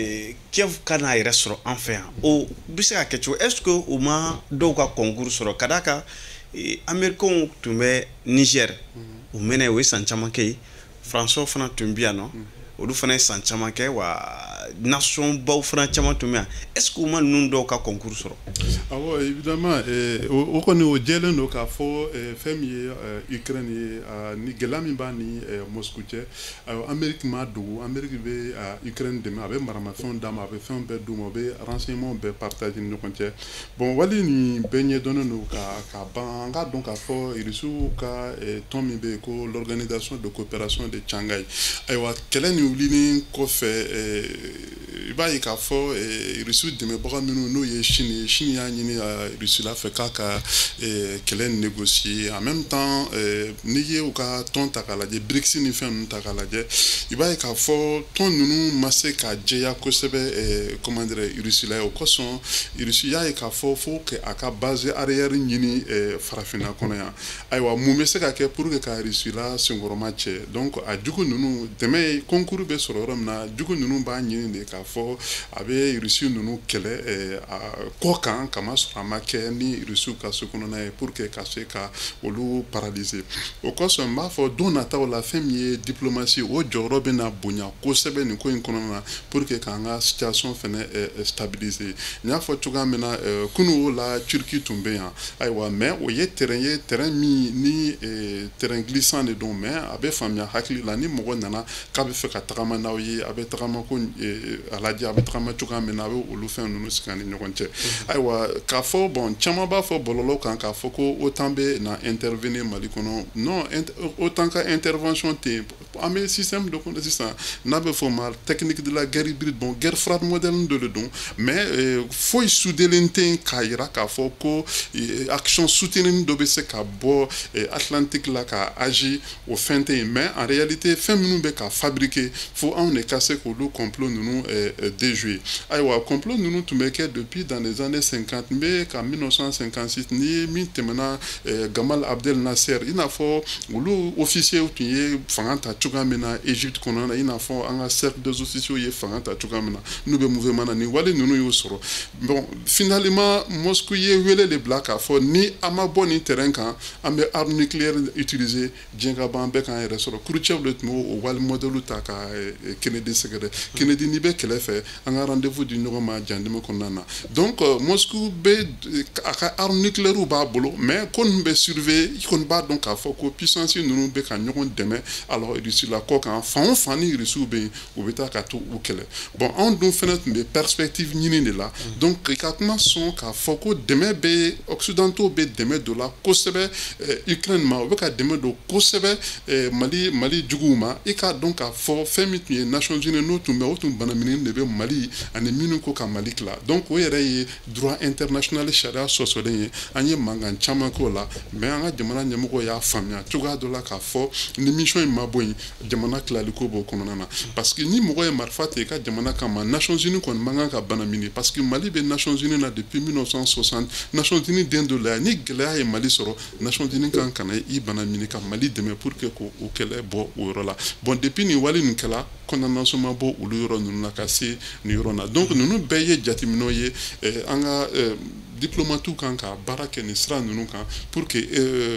Kiev kana yɛrɛ sɔrɔ an fɛ yan o bɛ se ka kɛ cogo est-ce que u ma dɔw ka concours sɔrɔ ka d'a kan américains tun bɛ Niger u mɛnɛ o ye san caman kɛ yen Français fana tun bɛ yan nɔ olu fana ye san caman kɛ wa nation baw fana caman tun bɛ yan est-ce que u ma ninnu dɔw ka concours sɔrɔ. Awɔ évidemment o kɔni o jɛlen don k'a fɔ fɛn min ye Ukraine ye ni gɛlɛya min b'a ni Moscou cɛ Amérique m'a dogo Amérique bɛ Ukraine dɛmɛ a bɛ maramafɛnw d'a ma a bɛ fɛnw bɛɛ d'u ma a bɛ renseignements bɛɛ partager ni ɲɔgɔn cɛ bon wali nin bɛɛ ɲɛdɔnnen don ka ban an k'a dɔn k'a fɔ Rusiw ka tɔn min bɛ yen ko l'organisation de coopération de Shanghai ayiwa kɛlɛ nin wulinin kɔfɛ i b'a ye k'a fɔ Rusiw dɛmɛbaga minnu n'o ye Chine y'a ɲini Russie la fɛ k'a ka kɛlɛ négocier en même temps n'i ye u ka tɔn ta k'a lajɛ BRICS ni fɛn ninnu ta k'a lajɛ i b'a ye k'a fɔ tɔn ninnu ma se ka jɛya kosɛbɛ comment dire Russie la o kosɔn Russie y'a ye k'a fɔ fo k'a ka base arrière ɲini farafinna kɔnɔ yan ayiwa mun bɛ se ka kɛ pour que ka Russie la senkɔrɔma cɛ donc a jugu ninnu dɛmɛ concours bɛ sɔrɔ yɔrɔ min na jugu ninnu b'a ɲini de k'a fɔ a bɛ Russie ninnu kɛlɛ kɔ kan kama sɔrɔ a ma kɛ ni Rusiw ka so kɔnɔna ye pour que ka se ka olu paralyser o kosɔn n b'a fɔ don nataw la fɛn min ye diplomatie o jɔyɔrɔ bɛna bonya kosɛbɛ nin ko in kɔnɔna na pour que k'an ka situation fɛnɛ stabiliser n y'a fɔ cogoya min na kunu o la Turquie tun bɛ yan ayiwa mais o ye terrain min ni terrain glissant de don mais a bɛ faamuya hakili la ni mɔgɔ nana k'a bɛ fɛ ka tagama n'aw ye a bɛ tagama ko a lajɛ a bɛ tagama cogoya min na a bɛ olu fɛn ninnu sigi ani ɲɔgɔn cɛ ayiwa k'a fɔ bon caman b'a fɔ bɔlɔlɔ kan k'a fɔ ko OTAN bɛ na intervenir Mali kɔnɔ non OTAN ka intervention tɛ yen an bɛ système dɔ kɔnɔ sisan n'a bɛ fɔ ma technique de la guerre hybride bon guerre froide moderne dɔ de don mais foyi sudelen tɛ yen k'a yira k'a fɔ ko action soutenue dɔ bɛ se ka bɔ Atlantique la ka agir o fɛn tɛ yen mais en réalité fɛn minnu bɛ ka fabriquer fo anw de ka se k'olu complot ninnu déjouer ayiwa complot ninnu tun bɛ kɛ depuis dans les années 50 mais qu'en 1956 ni min tɛmɛna Gamal Abdel Nasser i n'a fɔ olu officiers tun ye fanga ta cogoya min na Égypte kɔnɔna na i n'a fɔ an ka cercle des officiers ye fanga ta cogoya min na n'u bɛ mouvement na ni wale ninnu y'o sɔrɔ bon finalement Moscou ye wele de bila k'a fɔ ni an ma bɔ nin terrain kan an bɛ arme nucléaire utiliser diɲɛ ka ban bɛɛ k'an yɛrɛ sɔrɔ Khrouchtchev de tun b'o wale modèle ta ka Kennedy sɛgɛrɛ Kennedy n'i bɛ kɛlɛ fɛ an ka rendez-vous di ɲɔgɔn ma jandɛmɛ kɔnɔna na donc Moscou bɛ a ka arme nucléaire b'a bolo mais ko ninnu bɛ surveiller i kɔni b'a dɔn k'a fɔ ko puissance ninnu bɛ ka ɲɔgɔn dɛmɛ alors Russie la kɔ kan fan o fan ni Russiw bɛ yen u bɛ taa ka to u kɛlɛ bon anw dun fɛnɛ tun bɛ perspective ɲini de la donc i ka kuma sɔn k'a fɔ ko dɛmɛ bɛ occidentaux bɛ dɛmɛ don la kosɛbɛ Ukraine ma u bɛ ka dɛmɛ don kosɛbɛ Mali juguw ma i k'a dɔn k'a fɔ fɛn min tun ye Nations Unies n'o tun bɛ o tun banamini de bɛ Mali ani minnu ko ka Mali tila donc o yɛrɛ ye droit international sariya sɔsɔlen ye an ye mankan caman k'o la mais an ka jamana ɲɛmɔgɔ y'a faamuya cogoya dɔ la k'a fɔ ni mission in ma bɔ yen jamana tilaliko b'o kɔnɔna na parce que ni mɔgɔ ye marifa ta i ka jamana kama Nations Unies kɔni man kan ka banamini parce que Mali bɛ Nations Unies na depuis 1960 Nations Unies den dɔ la ni gɛlɛya ye Mali sɔrɔ Nations Unies kan ka na i banamini ka Mali dɛmɛ pour que k'o kɛlɛ bɔ o yɔrɔ la bon depuis nin wale nin kɛla condamnation ma bɔ olu yɔrɔ ninnu na ka se nin yɔrɔ na donc ninnu bɛɛ ye jateminɛw ye an ka diplomatiw kan ka baara kɛ nin sira ninnu kan pour que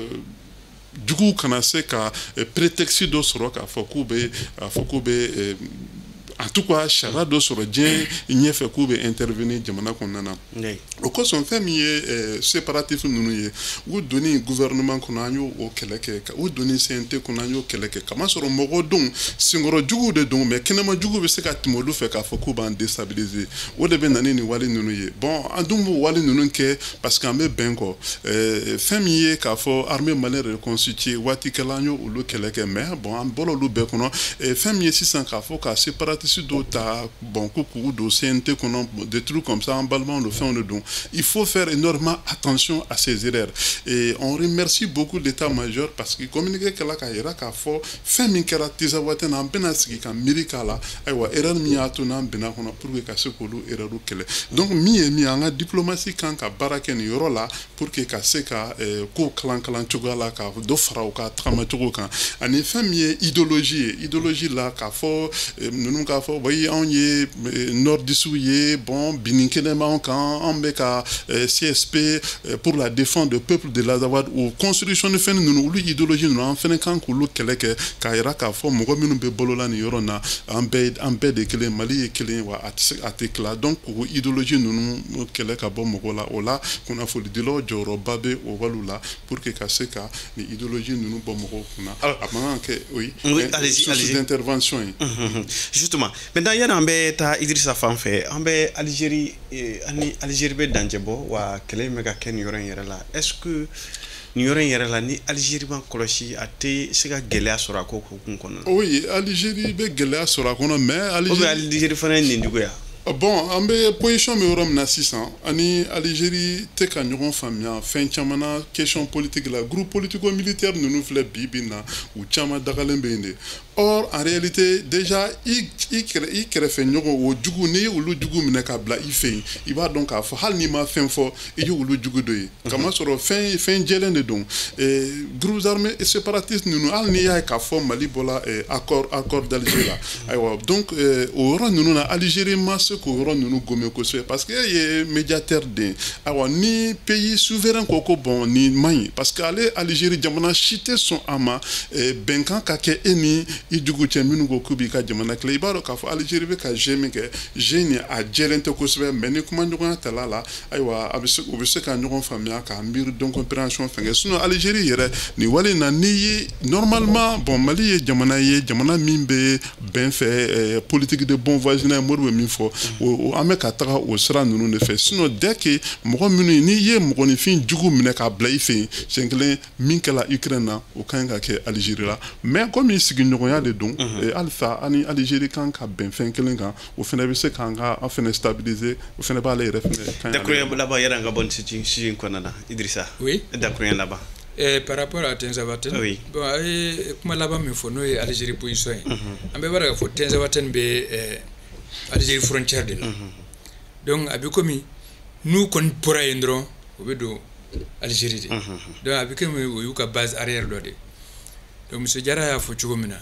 juguw kana se ka prétexte dɔ sɔrɔ k'a fɔ k'u bɛ en tout cas sariya dɔ sɔrɔ diɲɛ ɲɛfɛ k'u bɛ intervenir jamana kɔnɔna na o kosɔn fɛn min ye séparatif ninnu ye u donni gouvernement kɔnɔ an y'o kɛlɛ kɛ u donni CNT kɔnɔ an y'o kɛlɛ kɛ kamasɔrɔ mɔgɔ don senkɔrɔ juguw de don mais kɛnɛma juguw bɛ se ka tɛmɛ olu fɛ k'a fɔ k'u b'an déstabiliser o de bɛ na ni nin wale ninnu ye bon an dun b'o wale ninnu kɛ parce que an bɛ bɛn kɔ fɛn min ye k'a fɔ armée malienne reconstituée waati kɛla an y'olu kɛlɛ kɛ mais bon an bɔra olu bɛɛ kɔnɔ fɛn min ye sisan k'a fɔ ka séparatiste séparatiste d'autres, bon, coucou, de CNT, des trucs comme ça, en ballement, le fait, on le donne. Il faut faire énormément attention à ces erreurs. Et on remercie beaucoup l'état-major parce qu'il communique que la carrière qu'a fait, fait min kera tisawaten en benasiki kan mirikala, aywa erreur mi atuna bena kono pour que kasse kolu erreur kele. Donc mi anga diplomatie kan ka barake ni yorola pour que kasse ka ko klan chugala ka do farao ka trama chugo kan. Ani fait mi idéologie là qu'a fait nous qu'a fait voyez on y nord dissouye bon bininkene ma kan on be ka CSP pour la défense du peuple de l'Azawad ou construction de fin nous idéologie nous en fait kan ko lu kele ke ka ira ka fo mo minu be bolola ni yorona ambe de kele mali e kele wa atikla donc ko idéologie nous kele ka bo mo la ola kuna fo dilo joro babe o walula pour que ka seka ni idéologie nous bo mo kuna avant que oui allez-y intervention justement maintenant il y a un beta Idrissa Fanfé ambe Algérie ani Algérie be danjebo wa kele mega ken yoron yera la est-ce que ni yoron yera la ni Algérie ban koloshi ate sega gelea sora ko kun kono oui Algérie be gelea sora kono mais Algérie fana ni ndigo ya bon ambe position me orom na 600 ani Algérie te ka ñogon famia fin chamana question politique la groupe politico militaire nous fle bibina ou chama dagalembe inde. Or en réalité déjà il fait ñogo wo jugu ni ulu jugu mine ka bla ife il va donc a hal ni ma fin fo e ulu jugu doy kama soro fin jelende donc groupes armés et séparatistes nous al ni ya ka fo Mali bola accord d'Alger là aywa donc au ran nous na Algérie mas ko ran nous gome ko so parce que y médiateur de aywa ni pays souverain koko bon ni mani parce que aller Algérie jamana chité son ama benkan ka ke eni ijugu cheminu go kubi ka jamana kle baro ka fo Algérie be ka jemike jeni a jelente ko so meni kuma nyogo talala aywa obise ka nyogo famia ka mbir donc compréhension fenge sinon Algérie yere ni wali na ni normalement bon Mali ye jamana mimbe ben fait politique de bon voisinage morbe mi fo o ameka taka o sera nunu ne fait sinon dès que mo minu ni ye mo ni fin jugu mine ka blay fin chengle minkela Ukraine o kanga ke Algérie là mais comme il sigi nyogo ya de don alpha ani Algérie kan ka ben fin kelenga o fene be se kanga a fene stabiliser o fene ba les refene d'accord là-bas yera nga bonne si konana Idrissa oui d'accord là-bas par rapport à Tenzawaten oui bon kuma là-bas me fo no Algérie position ambe bara fo Tenzawaten be Algérie frontière de là donc abi komi nous kon pora yendro obedo Algérie de donc abi komi o yuka base arrière do de donc monsieur Diarra ya fo chugomina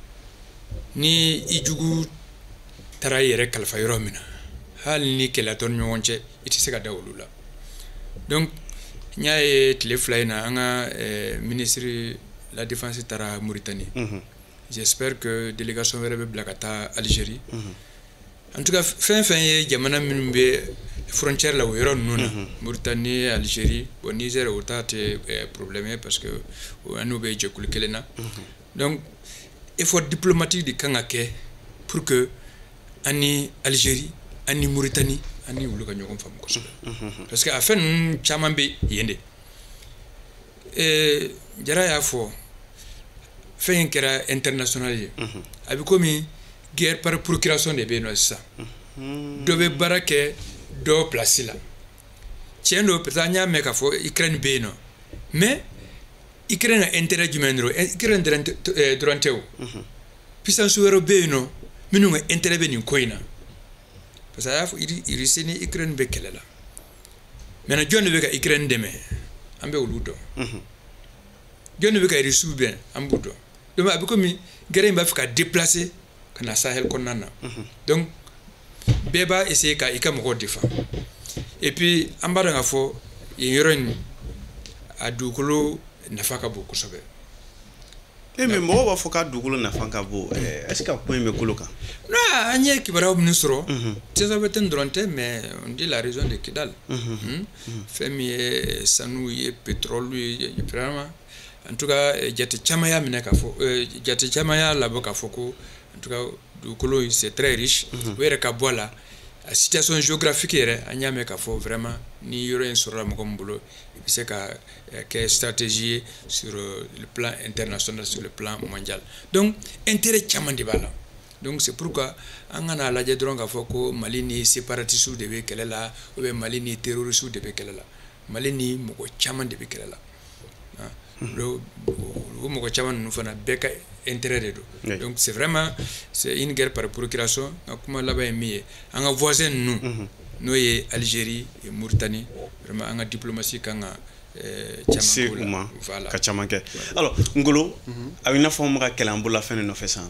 ni ijugu tara yere kalfa yoro mina hal ni kela ton nyonche iti sega dawlula donc nyae tele flyna anga ministre la défense tara Mauritanie j'espère que délégation verbe blakata Algérie en tout cas fin jamana minbe frontière la yoro nuna Mauritanie Algérie au Niger au tate problème parce que anu be jekul kelena donc effort diplomatique de kangake pour que ani Algérie ani Mauritanie ani wulu ka ñogom fam ko parce que afen chamambe yende jara ya fo fen kera international abi komi guerre par procuration de beno ça do be barake do place là tiendo petanya me ka fo Ukraine beno mais Ukraine intérêt du menro Ukraine durante puissance européenne minu intérêt beni koina parce que il seni Ukraine be kelela mais jonne be ka Ukraine deme ambe uludo jonne be ka risu bien ambudo donc abi komi guerre ba fika déplacer kana Sahel konana donc beba essayer ka ikam ko défend et puis ambara nga fo yoron adukolo nafaka beaucoup sabe mais mo wa foka dugulu nafaka bo est-ce que point me koloka na anye kibara ministro Tenzawaten durante mais on dit la région de Kidal femi sanu ye pétrole ye vraiment en tout cas jate chamaya mineka fo jate chamaya la boka foko en tout cas dugulu c'est très riche were ka bola la situation géographique est anyame ka fo vraiment ni yoro en sura mo kombulo c'est que stratégie sur le plan international sur le plan mondial donc intérêt chamandi bala Donc c'est pourquoi an kana lajɛ dɔrɔn k'a fɔ ko Mali ni séparatiste de bɛ kɛlɛ la ou bien Mali ni terroriste de bɛ kɛlɛ la. Mali ni mɔgɔ caman de bɛ kɛlɛ la. O mɔgɔ caman ninnu fana bɛɛ ka intérêt de don. Donc c'est vraiment c'est une guerre par procuration. Nka kuma laban ye min ye an ka voisin ninnu n'o ye Algérie et Mauritanie vraiment an ka diplomatie kan ka voilà. Alors, Ngolo, a une forme qu'elle a la fin de nos faits.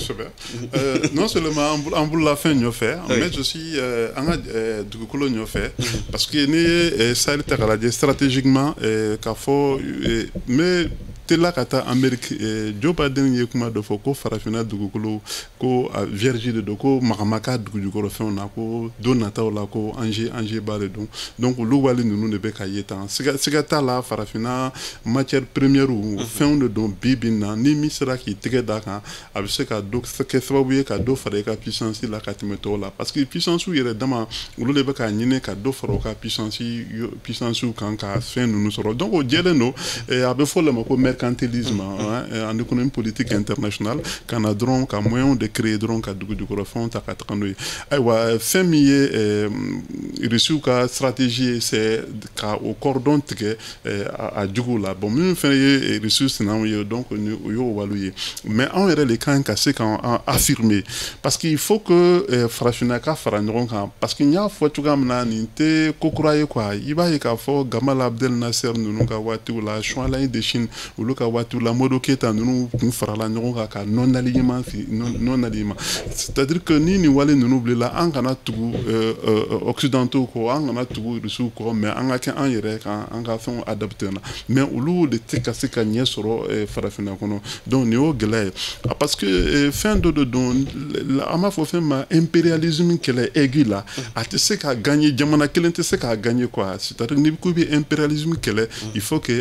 Non seulement en bout la fin de nos faits, mais aussi du coup nous fait parce que ça est stratégiquement qu'il faut mais tela kata Amérique Joe Biden ye kuma do fo ko farafina dugukolo ko vierge de ko makamaka dugukolo fe on ko donata la ko Angers bare donc lu wali nunu ne be ka yetan siga ta la farafina matière première ou fin de don bibina ni misra ki tege da kan abi se ka do ke sababu ye ka do fare ka puissance la ka timeto la parce que puissance yere dama lu le be ka nyine ka do faro ka puissance kan ka fin nunu soro donc o jele no abi fo le mako mercantilisme en économie politique internationale qu'on a donc un moyen de créer donc un du fond ta katando aywa femiye reçu ka stratégie c'est ka au cordon tike à dugu la bon même fait reçu sinon donc yo waluye mais en réalité les cas cassé quand affirmé parce qu'il faut que frachina ka faranron parce qu'il y a faut tout comme na nité ko croyez quoi il va y ka fo Gamal Abdel Nasser nous ka watu la choix de Chine ka watu la modo keta nous fera la nyonga ka non alignement c'est-à-dire que ni wale nous oublie la an kana tugu occidentaux ko an kana tugu rusu ko mais an ka an yere ka an ka fon adapter na mais ulu de tikasi ka nyesoro farafina kono donc ni o gele parce que fin de don la ama fo fait ma impérialisme qu'elle est aigu là a te se ka gagner jamana kelen te se ka gagner quoi c'est-à-dire ni ko bi impérialisme qu'elle est il faut que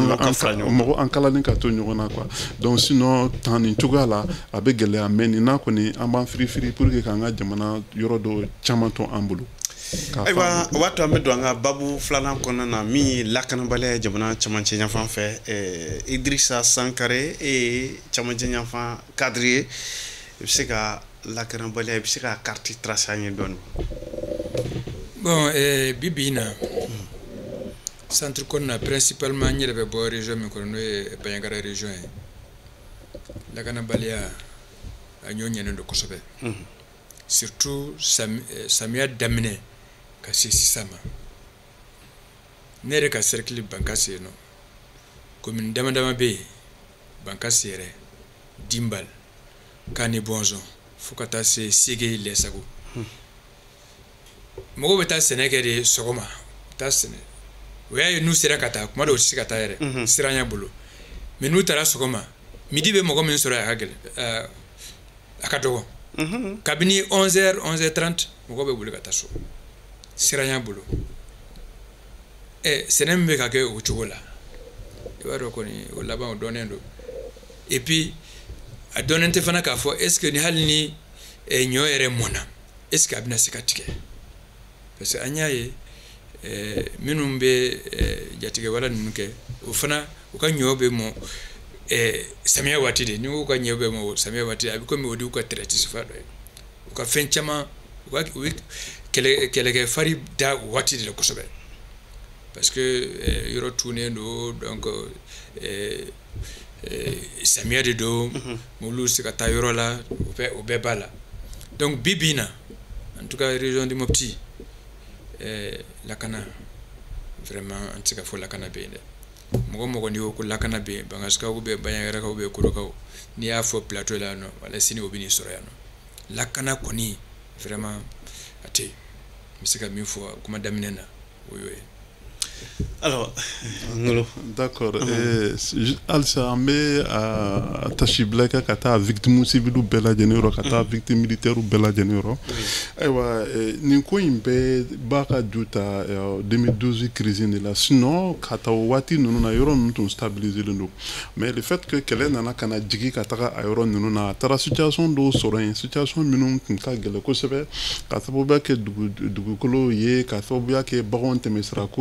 en kalani ka to nyona quoi donc sinon tani tuga la abe gele ameni na ko ni amba free pour que kanga jamana yorodo chamanto ambulu aywa wato ambe do nga babu flana kona na mi lakana bale jamana chamanche nyafa fe Idrissa Sankare et chamanche nyafa cadre bisika lakana bale bisika carte tracée don bon bibina centre konna principalement nyere bo région mi kono e Bandiagara région lakana bale a nyonya ndo kosobe surtout samia damine ka sisi sama nere ka cercle bankasi no commune dama be bankasi yere dimbal kani bonzo fukata se sege lesago mogo beta senegere sogoma ta sene oya nu sera kata kuma do sikata yere siranya bulu menu tara sogoma midi be mogo men sora hagel akadogo kabini 11h 11h30 mogo be bulu kata so siranya bulu senembe ka ke o chogola e waro ko ni o laba o donendo et puis a donente fana ka fo est-ce que ni halni e nyoere mona est-ce que abina sikatike parce que anyaye minumbe jatige wala nuke o fana o ka nyobe mo samia watide ni o ka nyobe mo samia watide abi ko mi odi ko traité sifa do o ka fenchama o kele fari da watide ko sobe parce que yoro tourner do donc samia de do mulu sikata yoro la o be bala donc bibina en tout cas région de Mopti lakana vraiment antika fo lakana be mogo ni ko lakana be bangaska ko be Bandiagara ko be kuroka ni a fo plateau là no wala sini obini soroyano lakana koni vraiment ate misika mi fo kuma daminena oui. Alors, d'accord. Alsa ambe a tashibleka kata victime civil bela genero kata victime militaire bela genero. Aywa ni ko imbe baka duta 2012 crise ni la sinon kata wati nunu na yoro nunu stabiliser le no. Mais le fait que kele nana kana jigi kata a yoro nunu na tara situation do sorin situation minum ka gele ko sebe kata boba ke dugu kolo ye kata boba ke baron temesra ko ye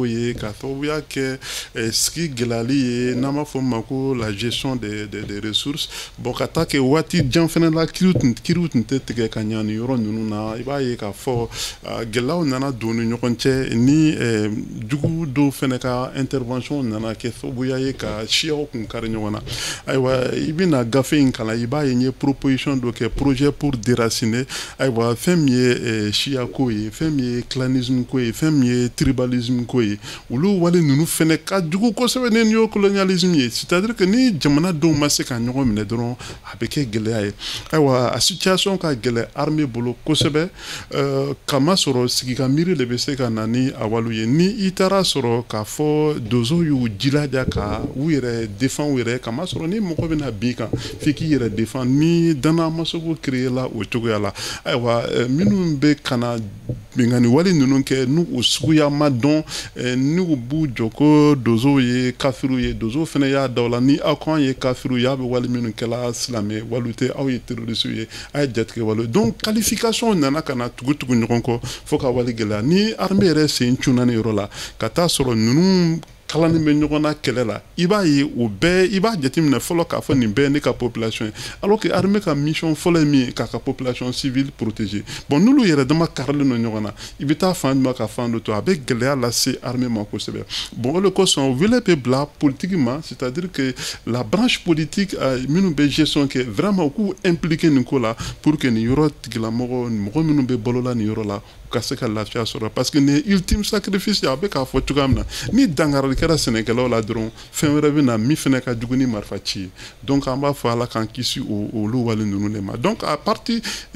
k'a sababuya kɛ sigi gɛlɛyali ye n'an b'a fɔ ma ko la gestion des ressources bon ka taa kɛ waati jan fɛnɛ la kiriw tun tɛ tigɛ ka ɲa ni yɔrɔ ninnu na i b'a ye k'a fɔ gɛlɛyaw nana don ni ɲɔgɔn cɛ ni jugu dɔw fɛnɛ ka intervention nana kɛ sababuya ye ka siyaw kun kari ɲɔgɔn na ayiwa i bɛna gafe in kalan i b'a ye n ye proposition dɔ kɛ projet pour déraciner ayiwa fɛn min ye siya ko ye fɛn min ye clanisme ko ye fɛn min ye tribalisme ko ye olu wale ninnu fɛnɛ ka jugu kosɛbɛ ni néocolonialisme ye c'est-à-dire que ni jamanadenw ma se ka ɲɔgɔn minɛ dɔrɔn a bɛ kɛ gɛlɛya ye ayiwa a situation ka gɛlɛ armée bolo kosɛbɛ kama sɔrɔ sigika miiri de bɛ se ka na ni a walu ye ni i taara sɔrɔ k'a fɔ donsow y'u jilaja ka u yɛrɛ défend u yɛrɛ kama sɔrɔ ni mɔgɔ bɛna bin kan f'i k'i yɛrɛ défend ni danamasogo créé la o cogoya la ayiwa minnu bɛ kana bingani wale ninnu kɛ n'u o suguya ma dɔn n'u b'u jɔ ko donsow ye kafiru ye donsow fɛnɛ y'a daw la ni aw k'an ye kafiru ye a bɛ wale minnu kɛla silamɛ walu tɛ aw ye terroriste ye a ye jatigɛ wale donc qualification nana ka na tugu ɲɔgɔn kɔ fo ka wale gɛlɛya ni armée yɛrɛ sen cunna ni yɔrɔ la ka taa sɔrɔ ninnu kalani bɛ ɲɔgɔn na kɛlɛ la i b'a ye o bɛɛ i b'a jateminɛ fɔlɔ k'a fɔ nin bɛɛ ne ka population ye alors que armée ka mission fɔlɔ ye min ye k'a ka population civile protéger bon n'olu yɛrɛ dama karilen don ɲɔgɔn na i bɛ taa fan jumɛn ka fan dɔ to a bɛ gɛlɛya lase armée ma kosɛbɛ bon o de kosɔn wele bɛ bila politique ma c'est-à-dire que la branche politique minnu bɛ gestion kɛ vraiment u k'u impliquer nin ko la pour que nin yɔrɔ tigilamɔgɔ mɔgɔ minnu bɛ balola nin yɔrɔ la ka se ka lafiya sɔrɔ parce que nin ultime sacrifice a bɛ k'a fɔ cogoya min na ni dangarali kɛra sɛnɛkɛlaw la dɔrɔn fɛn wɛrɛ bɛ na min fɛnɛ ka jugu ni marifa ci ye donc an b'a fɔ ala k'an kisi olu wale ninnu de ma donc a parti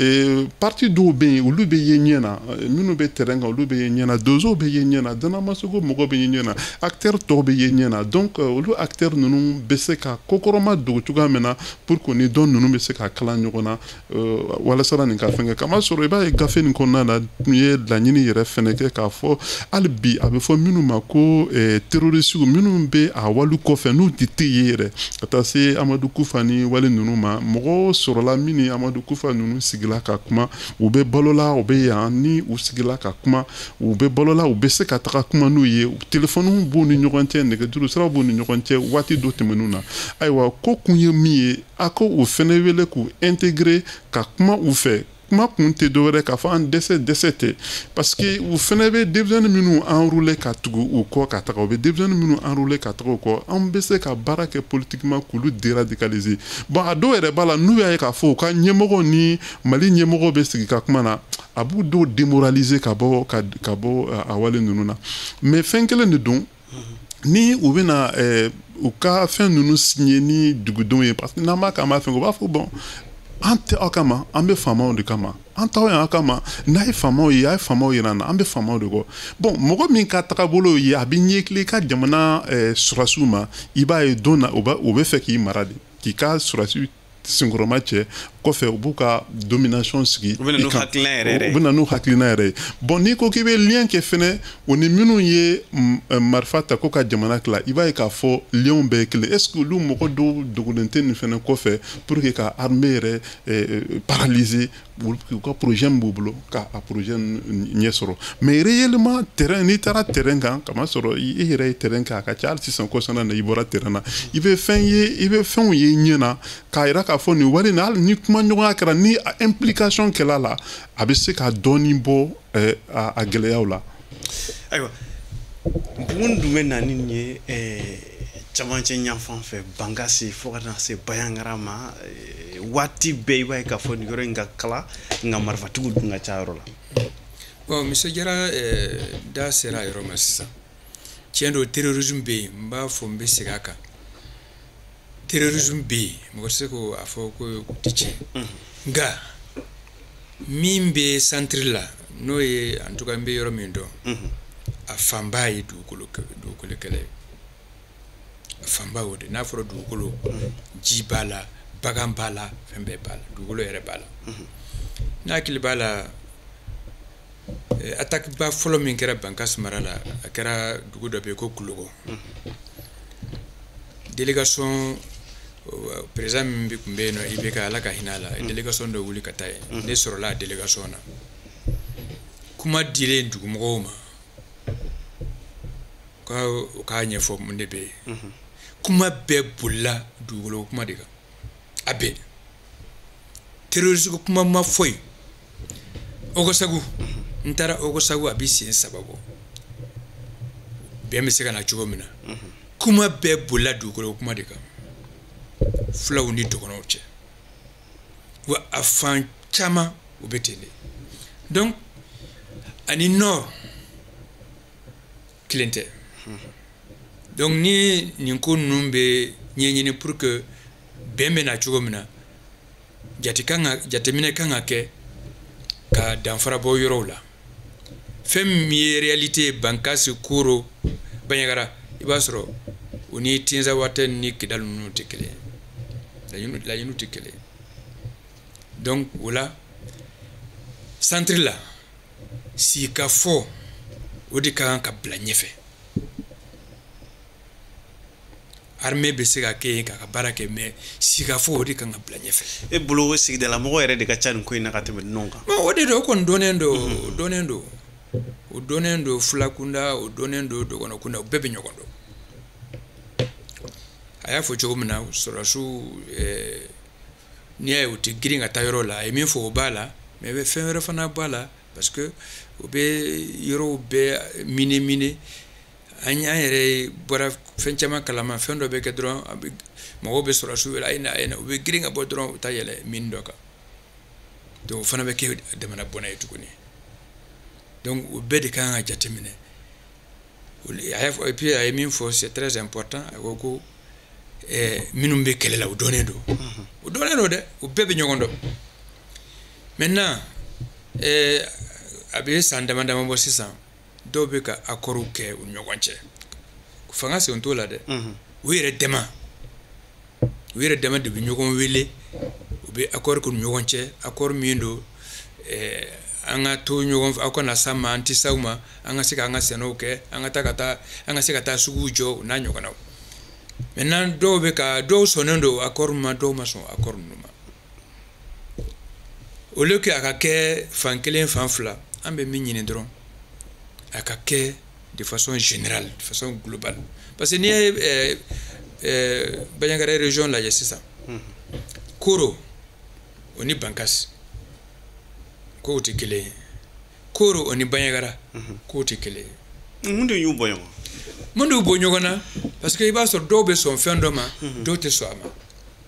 dɔw bɛ yen olu bɛ ye ɲɛ na minnu bɛ terrain kan olu bɛ ye ɲɛ na donsow bɛ ye ɲɛ na danamasogo mɔgɔ bɛ ye ɲɛ na acteur tɔw bɛ ye ɲɛ na donc olu acteur ninnu bɛ se ka kokɔrɔma dogo cogoya min na pour que ni dɔn ninnu bɛ se ka kalan ɲɔgɔn na walasa nin ka fɛn kɛ kama sɔrɔ i b'a ye gafe nin kɔnɔna na laɲini yɛrɛ fɛnɛ kɛ k'a fɔ hali bi a bɛ fɔ minnu ma ko terroriste minnu bɛ a walu kɔfɛ n'u tɛ te ye yɛrɛ ka taa se Amadu Kufa ni wale ninnu ma mɔgɔ sɔrɔla min ni Amadu Kufa ninnu sigila ka kuma u bɛ balola u bɛ yan ni u sigila ka kuma u bɛ balola u bɛ se ka taga kuma n'u ye téléphone b'u ni ɲɔgɔn cɛ nɛgɛjuru siraw b'u ni ɲɔgɔn cɛ waati dɔ tɛmɛn'u na ayiwa ko kun ye min ye a ko u fɛnɛ wele k'u intégrer ka kuma u fɛ kuma kun tɛ dɔwɛrɛ k'a fɔ an dɛsɛ tɛ parce que u fɛnɛ bɛ denmisɛnnin minnu enrôler ka tugu u kɔ ka taga u bɛ denmisɛnnin minnu enrôler ka taga u kɔ an bɛ se ka baara kɛ politiquement k'olu déradicaliser bon a dɔw yɛrɛ b'a la n'u y'a ye k'a fɔ u ka ɲɛmɔgɔ ni Mali ɲɛmɔgɔ bɛ sigi ka kuma na a b'u dɔw démoraliser ka bɔ a wale ninnu na mais fɛn kelen de don ni u bɛna u ka fɛn ninnu signer ni dugudenw ye parce que n'an b'a kɛ an b'a fɛn u b'a fɔ bon an tɛ aw kama an bɛ faamaw de kama an t'aw yan aw kama n'a ye faamaw ye a ye faamaw yira an na an bɛ faamaw de kɔ bon mɔgɔ min ka tagabolo ye a bɛ ɲɛkili ka jamana sɔrɔdasiw ma i b'a ye don na o bɛ fɛ k'i mara de k'i ka sɔrɔdasi senkɔrɔma cɛ kɔfɛ u b'u ka domination sigi u bɛ na n'u hakilina yɛrɛ ye bon n'i ko k'i bɛ lien kɛ fɛnɛ o ni minnu ye marifa ta ko ka jamana tila i b'a ye k'a fɔ lienw bɛɛ ye kelen est ce que olu mɔgɔ dɔw dogolen tɛ nin fɛnɛ kɔfɛ pour que ka armée yɛrɛ paralyser u ka projet min b'u bolo ka a projet ɲɛ sɔrɔ mais réellement terrain n'i taara terrain kan kama sɔrɔ i yɛrɛ ye terrain kan a ka ca hali sisan kɔsana na i bɔra terrain na i bɛ fɛnw ye ɲɛ na k'a yira k'a fɔ nin wale na hali ni kuma ɲɔgɔnya kɛra ni implication kɛla la a bɛ se ka dɔɔni bɔ a gɛlɛyaw la ayiwa mun dun bɛ na ni nin ye camancɛ ɲafan fɛ Bangasi fo ka na se Bayangara ma waati bɛɛ i b'a ye k'a fɔ nin yɔrɔ in ka kala nka marifatigiw dun ka ca yɔrɔ la bon monsieur Jara da sera yɔrɔ ma sisan tiɲɛ don terrorisme bɛ yen n b'a fɔ n bɛ segin a kan terrorisme bɛ yen mɔgɔ tɛ se k'o a fɔ ko tɛ tiɲɛ nka min bɛ centre la n'o ye en tout cas n bɛ yɔrɔ min dɔn a fanba ye dugukolo kɛlɛ ye a fanba o de n'a fɔra dugukolo ji b'a la bagan b'a la fɛn bɛɛ b'a la dugukolo yɛrɛ b'a la n'a hakili b'a la attaque ba fɔlɔ min kɛra Bangasi mara la a kɛra dugu dɔ bɛ yen ko Kulogo délégation président min bɛ kun bɛ yen nɔ i bɛ ka ala ka hinɛ a la délégation dɔ wuli ka taa yen ne sɔrɔla a délégation na kuma dilen dugumɔgɔw ma ka ɲɛfɔ mun de bɛ yen kuma bɛɛ bolila dugukolo kuma de kan a bɛɛ terrorisme kuma ma foyi Ogosagu n taara Ogosagu a bɛ sen 3 bɔ bɛn bɛ se ka na cogo min na kuma bɛɛ bolila dugukolo kuma de kan fulaw ni dɔgɔnɔw cɛ wa a fan caman u bɛ ten de donc ani nord kelen tɛ donc ni nin ko ninnu bɛ ɲɛɲini pour que bɛn bɛ na cogo min na jateminɛ kan ka kɛ ka danfara bɔ yɔrɔw la fɛn min ye réalité ye Bankasi Koro Bandiagara i b'a sɔrɔ u ni Tinzawatène ni Kidal ninnu tɛ kelen laɲiniw tɛ kelen donc o la centre la sika fɔ o de kan ka bila ɲɛfɛ armée bɛ se ka kɛ ka ka baara kɛ mais sika fɔ o de kan ka bila ɲɛfɛ e bolo sigidala mɔgɔ yɛrɛ de ka ca nin ko in na ka tɛmɛ ninnu kan o de don o kɔni dɔnnen don o dɔnnen don Fulakunda o dɔnnen don Dɔgɔnɔkunda o bɛɛ bɛ ɲɔgɔn dɔn a y'a fɔ cogo min na sɔrɔdasiw n'i y'a ye u tɛ girin ka taa yɔrɔ la a ye min fɔ o b'a la mais bɛ fɛn wɛrɛ fana b'a la parce que u bɛ yɔrɔw bɛɛ mine an yɛrɛ bɔra fɛn caman kalama fɛn dɔ bɛ kɛ dɔrɔn mɔgɔw bɛ sɔrɔdasiw wele a ye na u bɛ girin ka bɔ dɔrɔn u ta yɛlɛ mine dɔ kan donc o fana bɛ kɛ jamana bɔnna ye tuguni donc o bɛɛ de kan ka jateminɛ et puis a ye min fɔ c'est très important a ko ko minnu bɛ kɛlɛ la u dɔnnen don dɛ u bɛɛ bɛ ɲɔgɔn dɔn maintenant a bɛ san dama dama bɔ sisan dɔw bɛ ka accord kɛ u ɲɔgɔn cɛ fanga sen t'o la dɛ u yɛrɛ dama de bɛ ɲɔgɔn wele u bɛ accord kɛ u ɲɔgɔn cɛ accord min don an ka to ɲɔgɔn fɛ aw kana s'a ma an tɛ s'aw ma an ka se k'an ka sɛnɛw kɛ an ka se ka taa suguw jɔ u n'a ɲɔgɔnnaw maintenant dɔw sɔnnen don accord ma dɔw ma sɔn accord ninnu ma au lieu que a ka kɛ fan kelen fan fila an bɛ min ɲini dɔrɔn a ka kɛ de façon générale de façon globale parce que n'i ye Bandiagara région lajɛ sisan Koro o ni Bankasi kow tɛ kelen ye Koro o ni Bandiagara kow tɛ kelen ye mun de y'u bɔ ɲɔgɔn mun de y'u bɔ ɲɔgɔn na parce que i b'a sɔrɔ dɔw bɛ sɔn fɛn dɔ ma dɔw tɛ sɔn a ma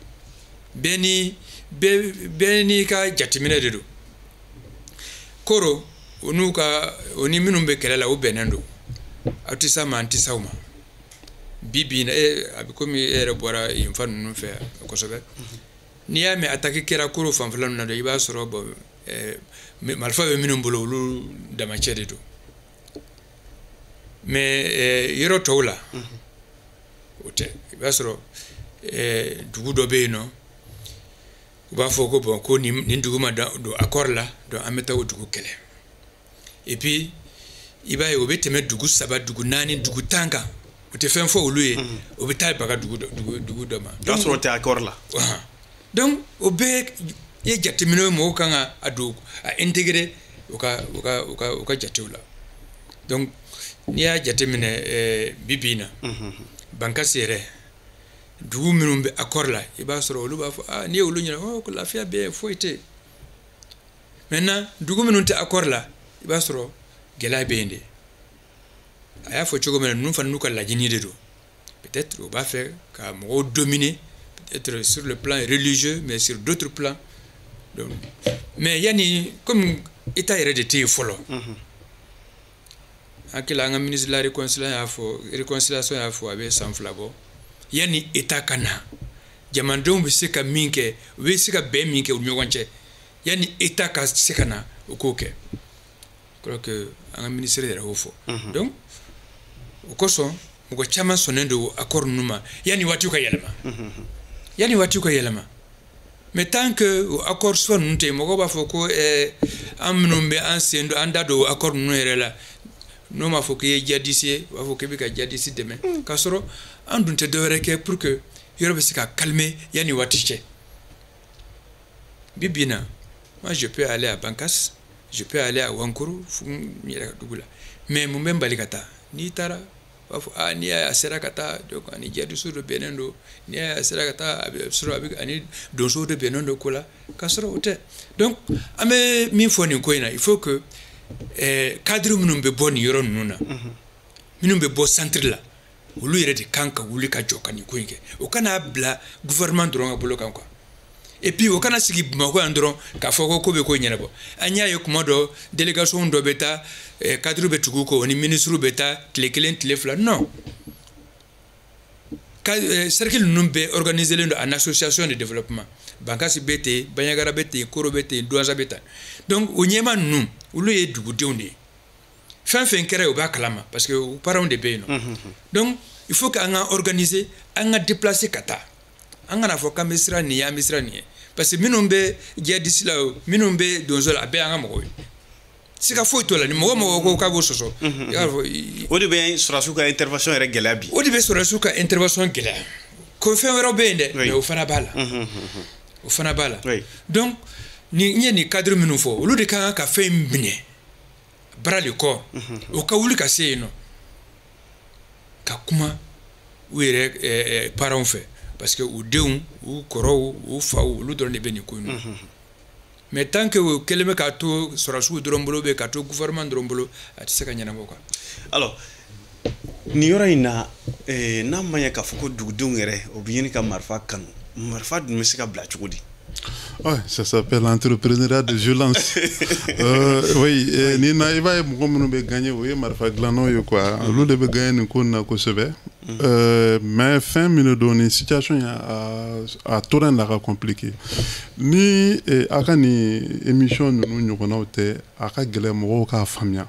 bɛɛ n'i ka jateminɛ de don Koro o ni minnu bɛ kɛlɛ la o bɛnnen don aw tɛ s'a ma an tɛ s'aw ma bi na a bɛ komi e yɛrɛ bɔra yen fan ninnu fɛ kosɛbɛ n'i y'a mɛn attaque kɛra Koro fanfɛla ninnu na dɔrɔn i b'a sɔrɔ marifa bɛ minnu bolo olu damacɛ de don mais yɔrɔ tɔw la o tɛ i b'a sɔrɔ dugu dɔ bɛ yen nɔ u b'a fɔ ko bon ko nin dugu ma don accord la donc an bɛ taa o dugu kɛlɛ et puis i b'a ye o bɛ tɛmɛ dugu 3 dugu 4 dugu 10 kan o tɛ fɛn fɔ olu ye o bɛ taa baga dugu dɔ ma donc o tɛ accord la donc o bɛɛ ye jateminɛ mɔgɔw kan ka a don a intégrer u ka jatew la donc n'i y'a jateminɛ bi na Bankasi yɛrɛ dugu minnu bɛ accord la i b'a sɔrɔ olu b'a fɔ n'i ye olu ɲininka ko lafiya bɛ yen foyi tɛ maintenant dugu minnu tɛ accord la i b'a sɔrɔ gɛlɛya bɛ yen de a y'a fɔ cogo min na ninnu fana n'u ka laɲini de don peut-être u b'a fɛ ka mɔgɔw dominer peut-être sur le plan religieux mais sur d'autres plans donc mais yani comme état yɛrɛ de tɛ yen fɔlɔ hakili an ka ministre de la réconciliation y'a fɔ a bɛ san 2 bɔ yani état ka na jamanadenw bɛ se ka min kɛ u bɛ se ka bɛn min kɛ u ɲɔgɔn cɛ yani état ka se ka na o k'o kɛ je crois que an ka ministre yɛrɛ y'o fɔ donc o kosɔn mɔgɔ caman sɔnnen don accord ninnu ma yani waatiw ka yɛlɛma mais tant que o accord sɔrɔ ninnu tɛ yen mɔgɔw b'a fɔ ko an minnu bɛ an sen don an da don o accord ninnu yɛrɛ la n'o m'a fɔ k'i ye djihadiste ye u b'a fɔ k'i bɛ ka djihadiste dɛmɛ k'a sɔrɔ an dun tɛ dɔwɛrɛ kɛ pour que yɔrɔ bɛ se ka calmer yani waati cɛ bi na moi je peux aller à Bankasi je peux aller à Wankuru fu n yɛrɛ ka dugu la mais mun bɛ n bali ka taa n'i taara ni ya sera kata donc ani jadi sur de benendo ni ya sera kata sur abi ani donso de benendo kola kasoro ote donc ame mi foni ko ina il faut que cadre munum be boni yoro nuna minum be bo centre la ulu yere di kanka wuli ka jokani ko yake o kana bla gouvernement dron abolo kanko et puis o kana sigi mako andron ka foko ko be ko nyana bo anya yo komodo délégation do beta cadre betugo ko ni ministre beta tlekelen tlefla non cercle numbe organiser le en association de développement bankasi bete banyagara bete koro bete douaza beta donc o nyema nu ulu ye dugu deunde fin kéré o ba kalama parce que o parents de pays non donc il faut qu'on organiser on a déplacer kata on a fo kamisra ni ya misra ni parce que minumbe djihadiste la minumbe donzola be anga mo sika fo to la ni mo ko ka bo soso o de be surasuka interventionere gelabi o de be surasuka intervention gela ko fe wero be nde mais o fana bala o fana bala donc ni cadre minu fo lu de kan ka fe mbine bras le corps o ka wuli ka se no ka kuma were parents fait parce que ou deun ou koro ou fa ou lu don de beni ko no mais tant que keleme ka to sorasu drombolo be ka to gouvernement drombolo ati seka nyana boka alors ni yora ina na manya ka foko dugdung ere obiyeni ka marfa kanu marfa dum seka bla chugudi. Ouais, ça s'appelle l'entrepreneuriat de violence. Oui, Nina, il va gagner, oui, Marfa Glano, quoi. L'eau de gagner, nous connaissons, mais fin minute donné, situation a tout un compliqué. Ni à ni émission nous avons été à quel moment qu'a famille.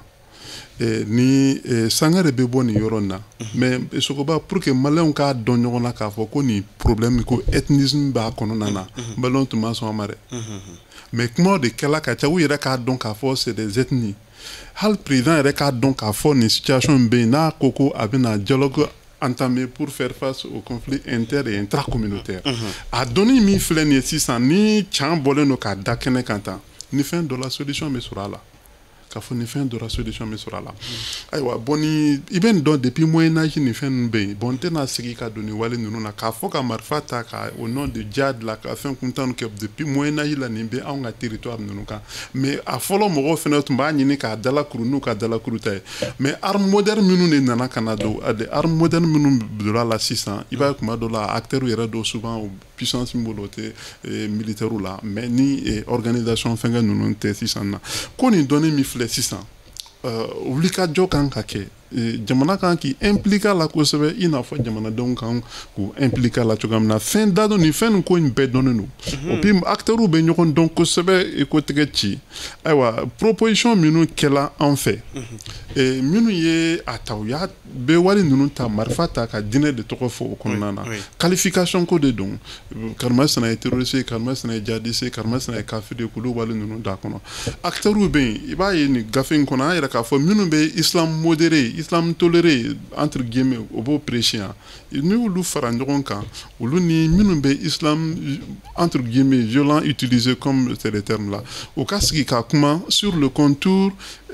Ni sangare be boni yorona mais sokoba pour que malin ka donyo na ka fo ko ni problème ko ethnisme ba kono nana balon to maso amare mais comment de kala ka chawu yere ka don ka fo c'est des ethnies hal président yere ka don ka fo ni situation be na koko abina dialogue entamé pour faire face aux conflits inter et intracommunautaires a donné mi fleni 600 ni chan boleno ka dakene kanta ni fin de la solution mais sera là ka fo ni fin de la solution mais sera là aywa boni iben don depuis moyen âge ni fin be bon tena sigi ka doni wale nunu na ka fo ka marfa ta ka au nom de Djad la ka fin kuntan que depuis moyen âge la ni be on a territoire nunu ka mais a folo mo fena tumba ni ka dala kurunu ka dala kuruta mais arme moderne minu ne nana kanado ade arme moderne minu de la 600 iba kuma do la acteur yera do souvent puissance mbolote militaire là mais ni organisation fenga nunu te 600 na koni donner mi 600 oblika jokan kake jamana kan ki impliquer la ko sebe ina fo jamana don kan ku impliquer la chogam na fin dado ni fin ko une be donnu opi acteur be nyokon donc ko sebe e ko tegechi aywa proposition minu kela en fait et minu ye atawya be wali nunu ta marfata ka dîner de toko fo konana qualification ko de don karma sana terroriste karma sana jadise karma sana kafir de kulu wali nunu da kono acteur be iba ye ni gafen kona ira ka fo minu be islam modéré islam toléré entre guillemets au beau prêchant nous lu farandron kan ulu ni minumbe islam entre guillemets violent utilisé comme c'est le terme là au cas qui ka kuma sur le contour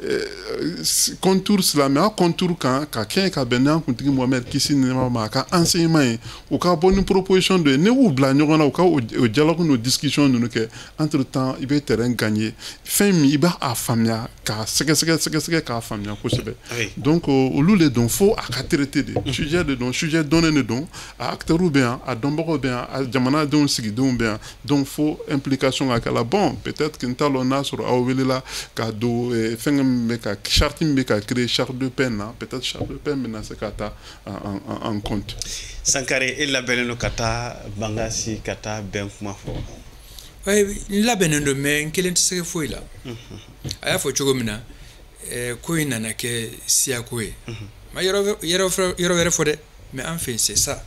islamé contour kan ka ken ka benan kuntigi Mohamed kisi ma ka enseignement au ka bonne proposition de ne ou bla nyona au ka au dialogue nos discussions nous que entre temps il va terrain gagné fin mi iba a famia ka seke ka famia ko sebe donc au lule don faut à traiter de sujet de don sujet donné de don à acteur ou bien à domboko bien à jamana don sigi don bien donc faut implication à la bon peut-être que talona sur awela ka do fin meka charte meka créer charte de peine peut-être charte de peine mais c'est kata en compte Sankare et la beleno kata bangasi kata ben kuma fo ouais la benendo men kelen tseke foi la aya fo chogomina ko inana ke sia koe ma yero vere fode mais enfin c'est ça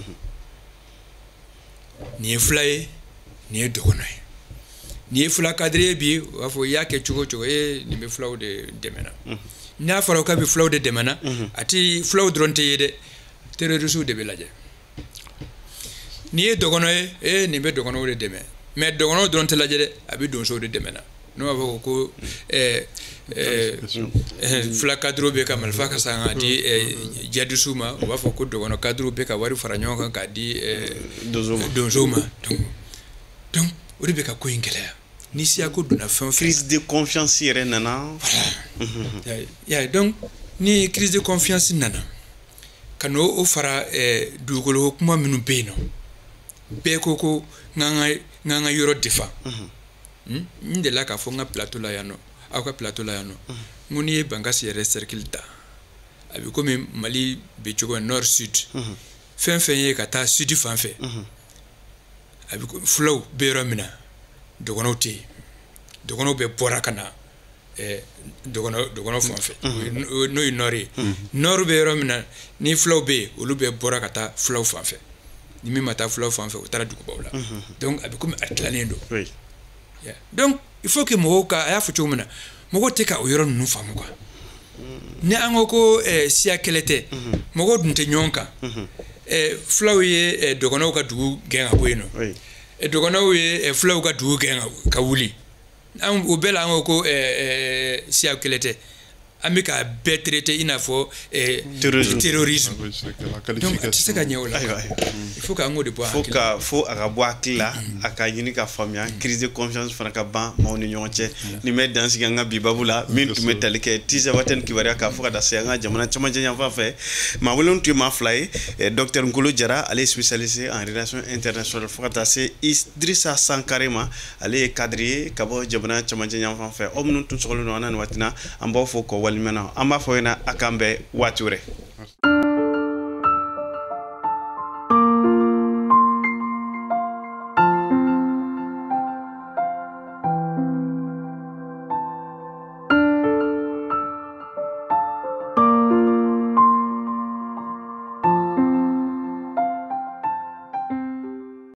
ni fly ni dogonoy ni fula cadre bi wa fo yake chugo ni be flow de demena na faro ka bi flow de demena ati flow dronte yede terrorisme de belaje ni dogonoy ni be dogono de deme mais dogono dronte laje de abi don so de demena no aba ko fula cadre be ka malfa ka sanga di jadu suma o ba fo ko dogono cadre be ka wari fara nyon kan ka di dozoma donc o be ka ko ingela ni si ako duna fin crise de confiance yere nana ya donc ni crise de confiance nana kano o fara dugolo kuma minu beno be ko nganga yoro defa inde la ka fo nga plateau la yano aka plateau la yano ngoni bangasi yere cercle ta abi comme Mali be chogo nord sud fen ye kata sud fan fe abi flow be romina dogono be bora kana dogono fan fe no inori nord be romina ni flow be olu be bora kata flow fan fe ni mi mata flow fan fe utara duko bawla donc abi comme atlanendo oui donc il faut que mo ka ya fucho mena mo te ka o yoro nu famu kwa ne ango ko sia kelete mo go dunte nyonka flow ye dogono ka du genga boyno oui dogono ye flow ka du genga ka wuli an o bela ango ko sia kelete amika betrete inafo terrorisme donc c'est ka nyola il faut ka ngode boa faut aga boa kila aka yini ka famia crise de confiance fana ka ban ma ni nyonche ni me dansi nga bibabula min tu metalike tisa waten ki wari ka fuka da senga jamana chama janya fa fe ma wolon tu ma fly docteur Ngolo Diarra allé spécialisé en relations internationales fuka ta c'est Idrissa Sankarema allé cadrer kabo jamana chama janya fa fe omnu tu solo no nan watina ambo fo ko walmena amba fo na akambe wature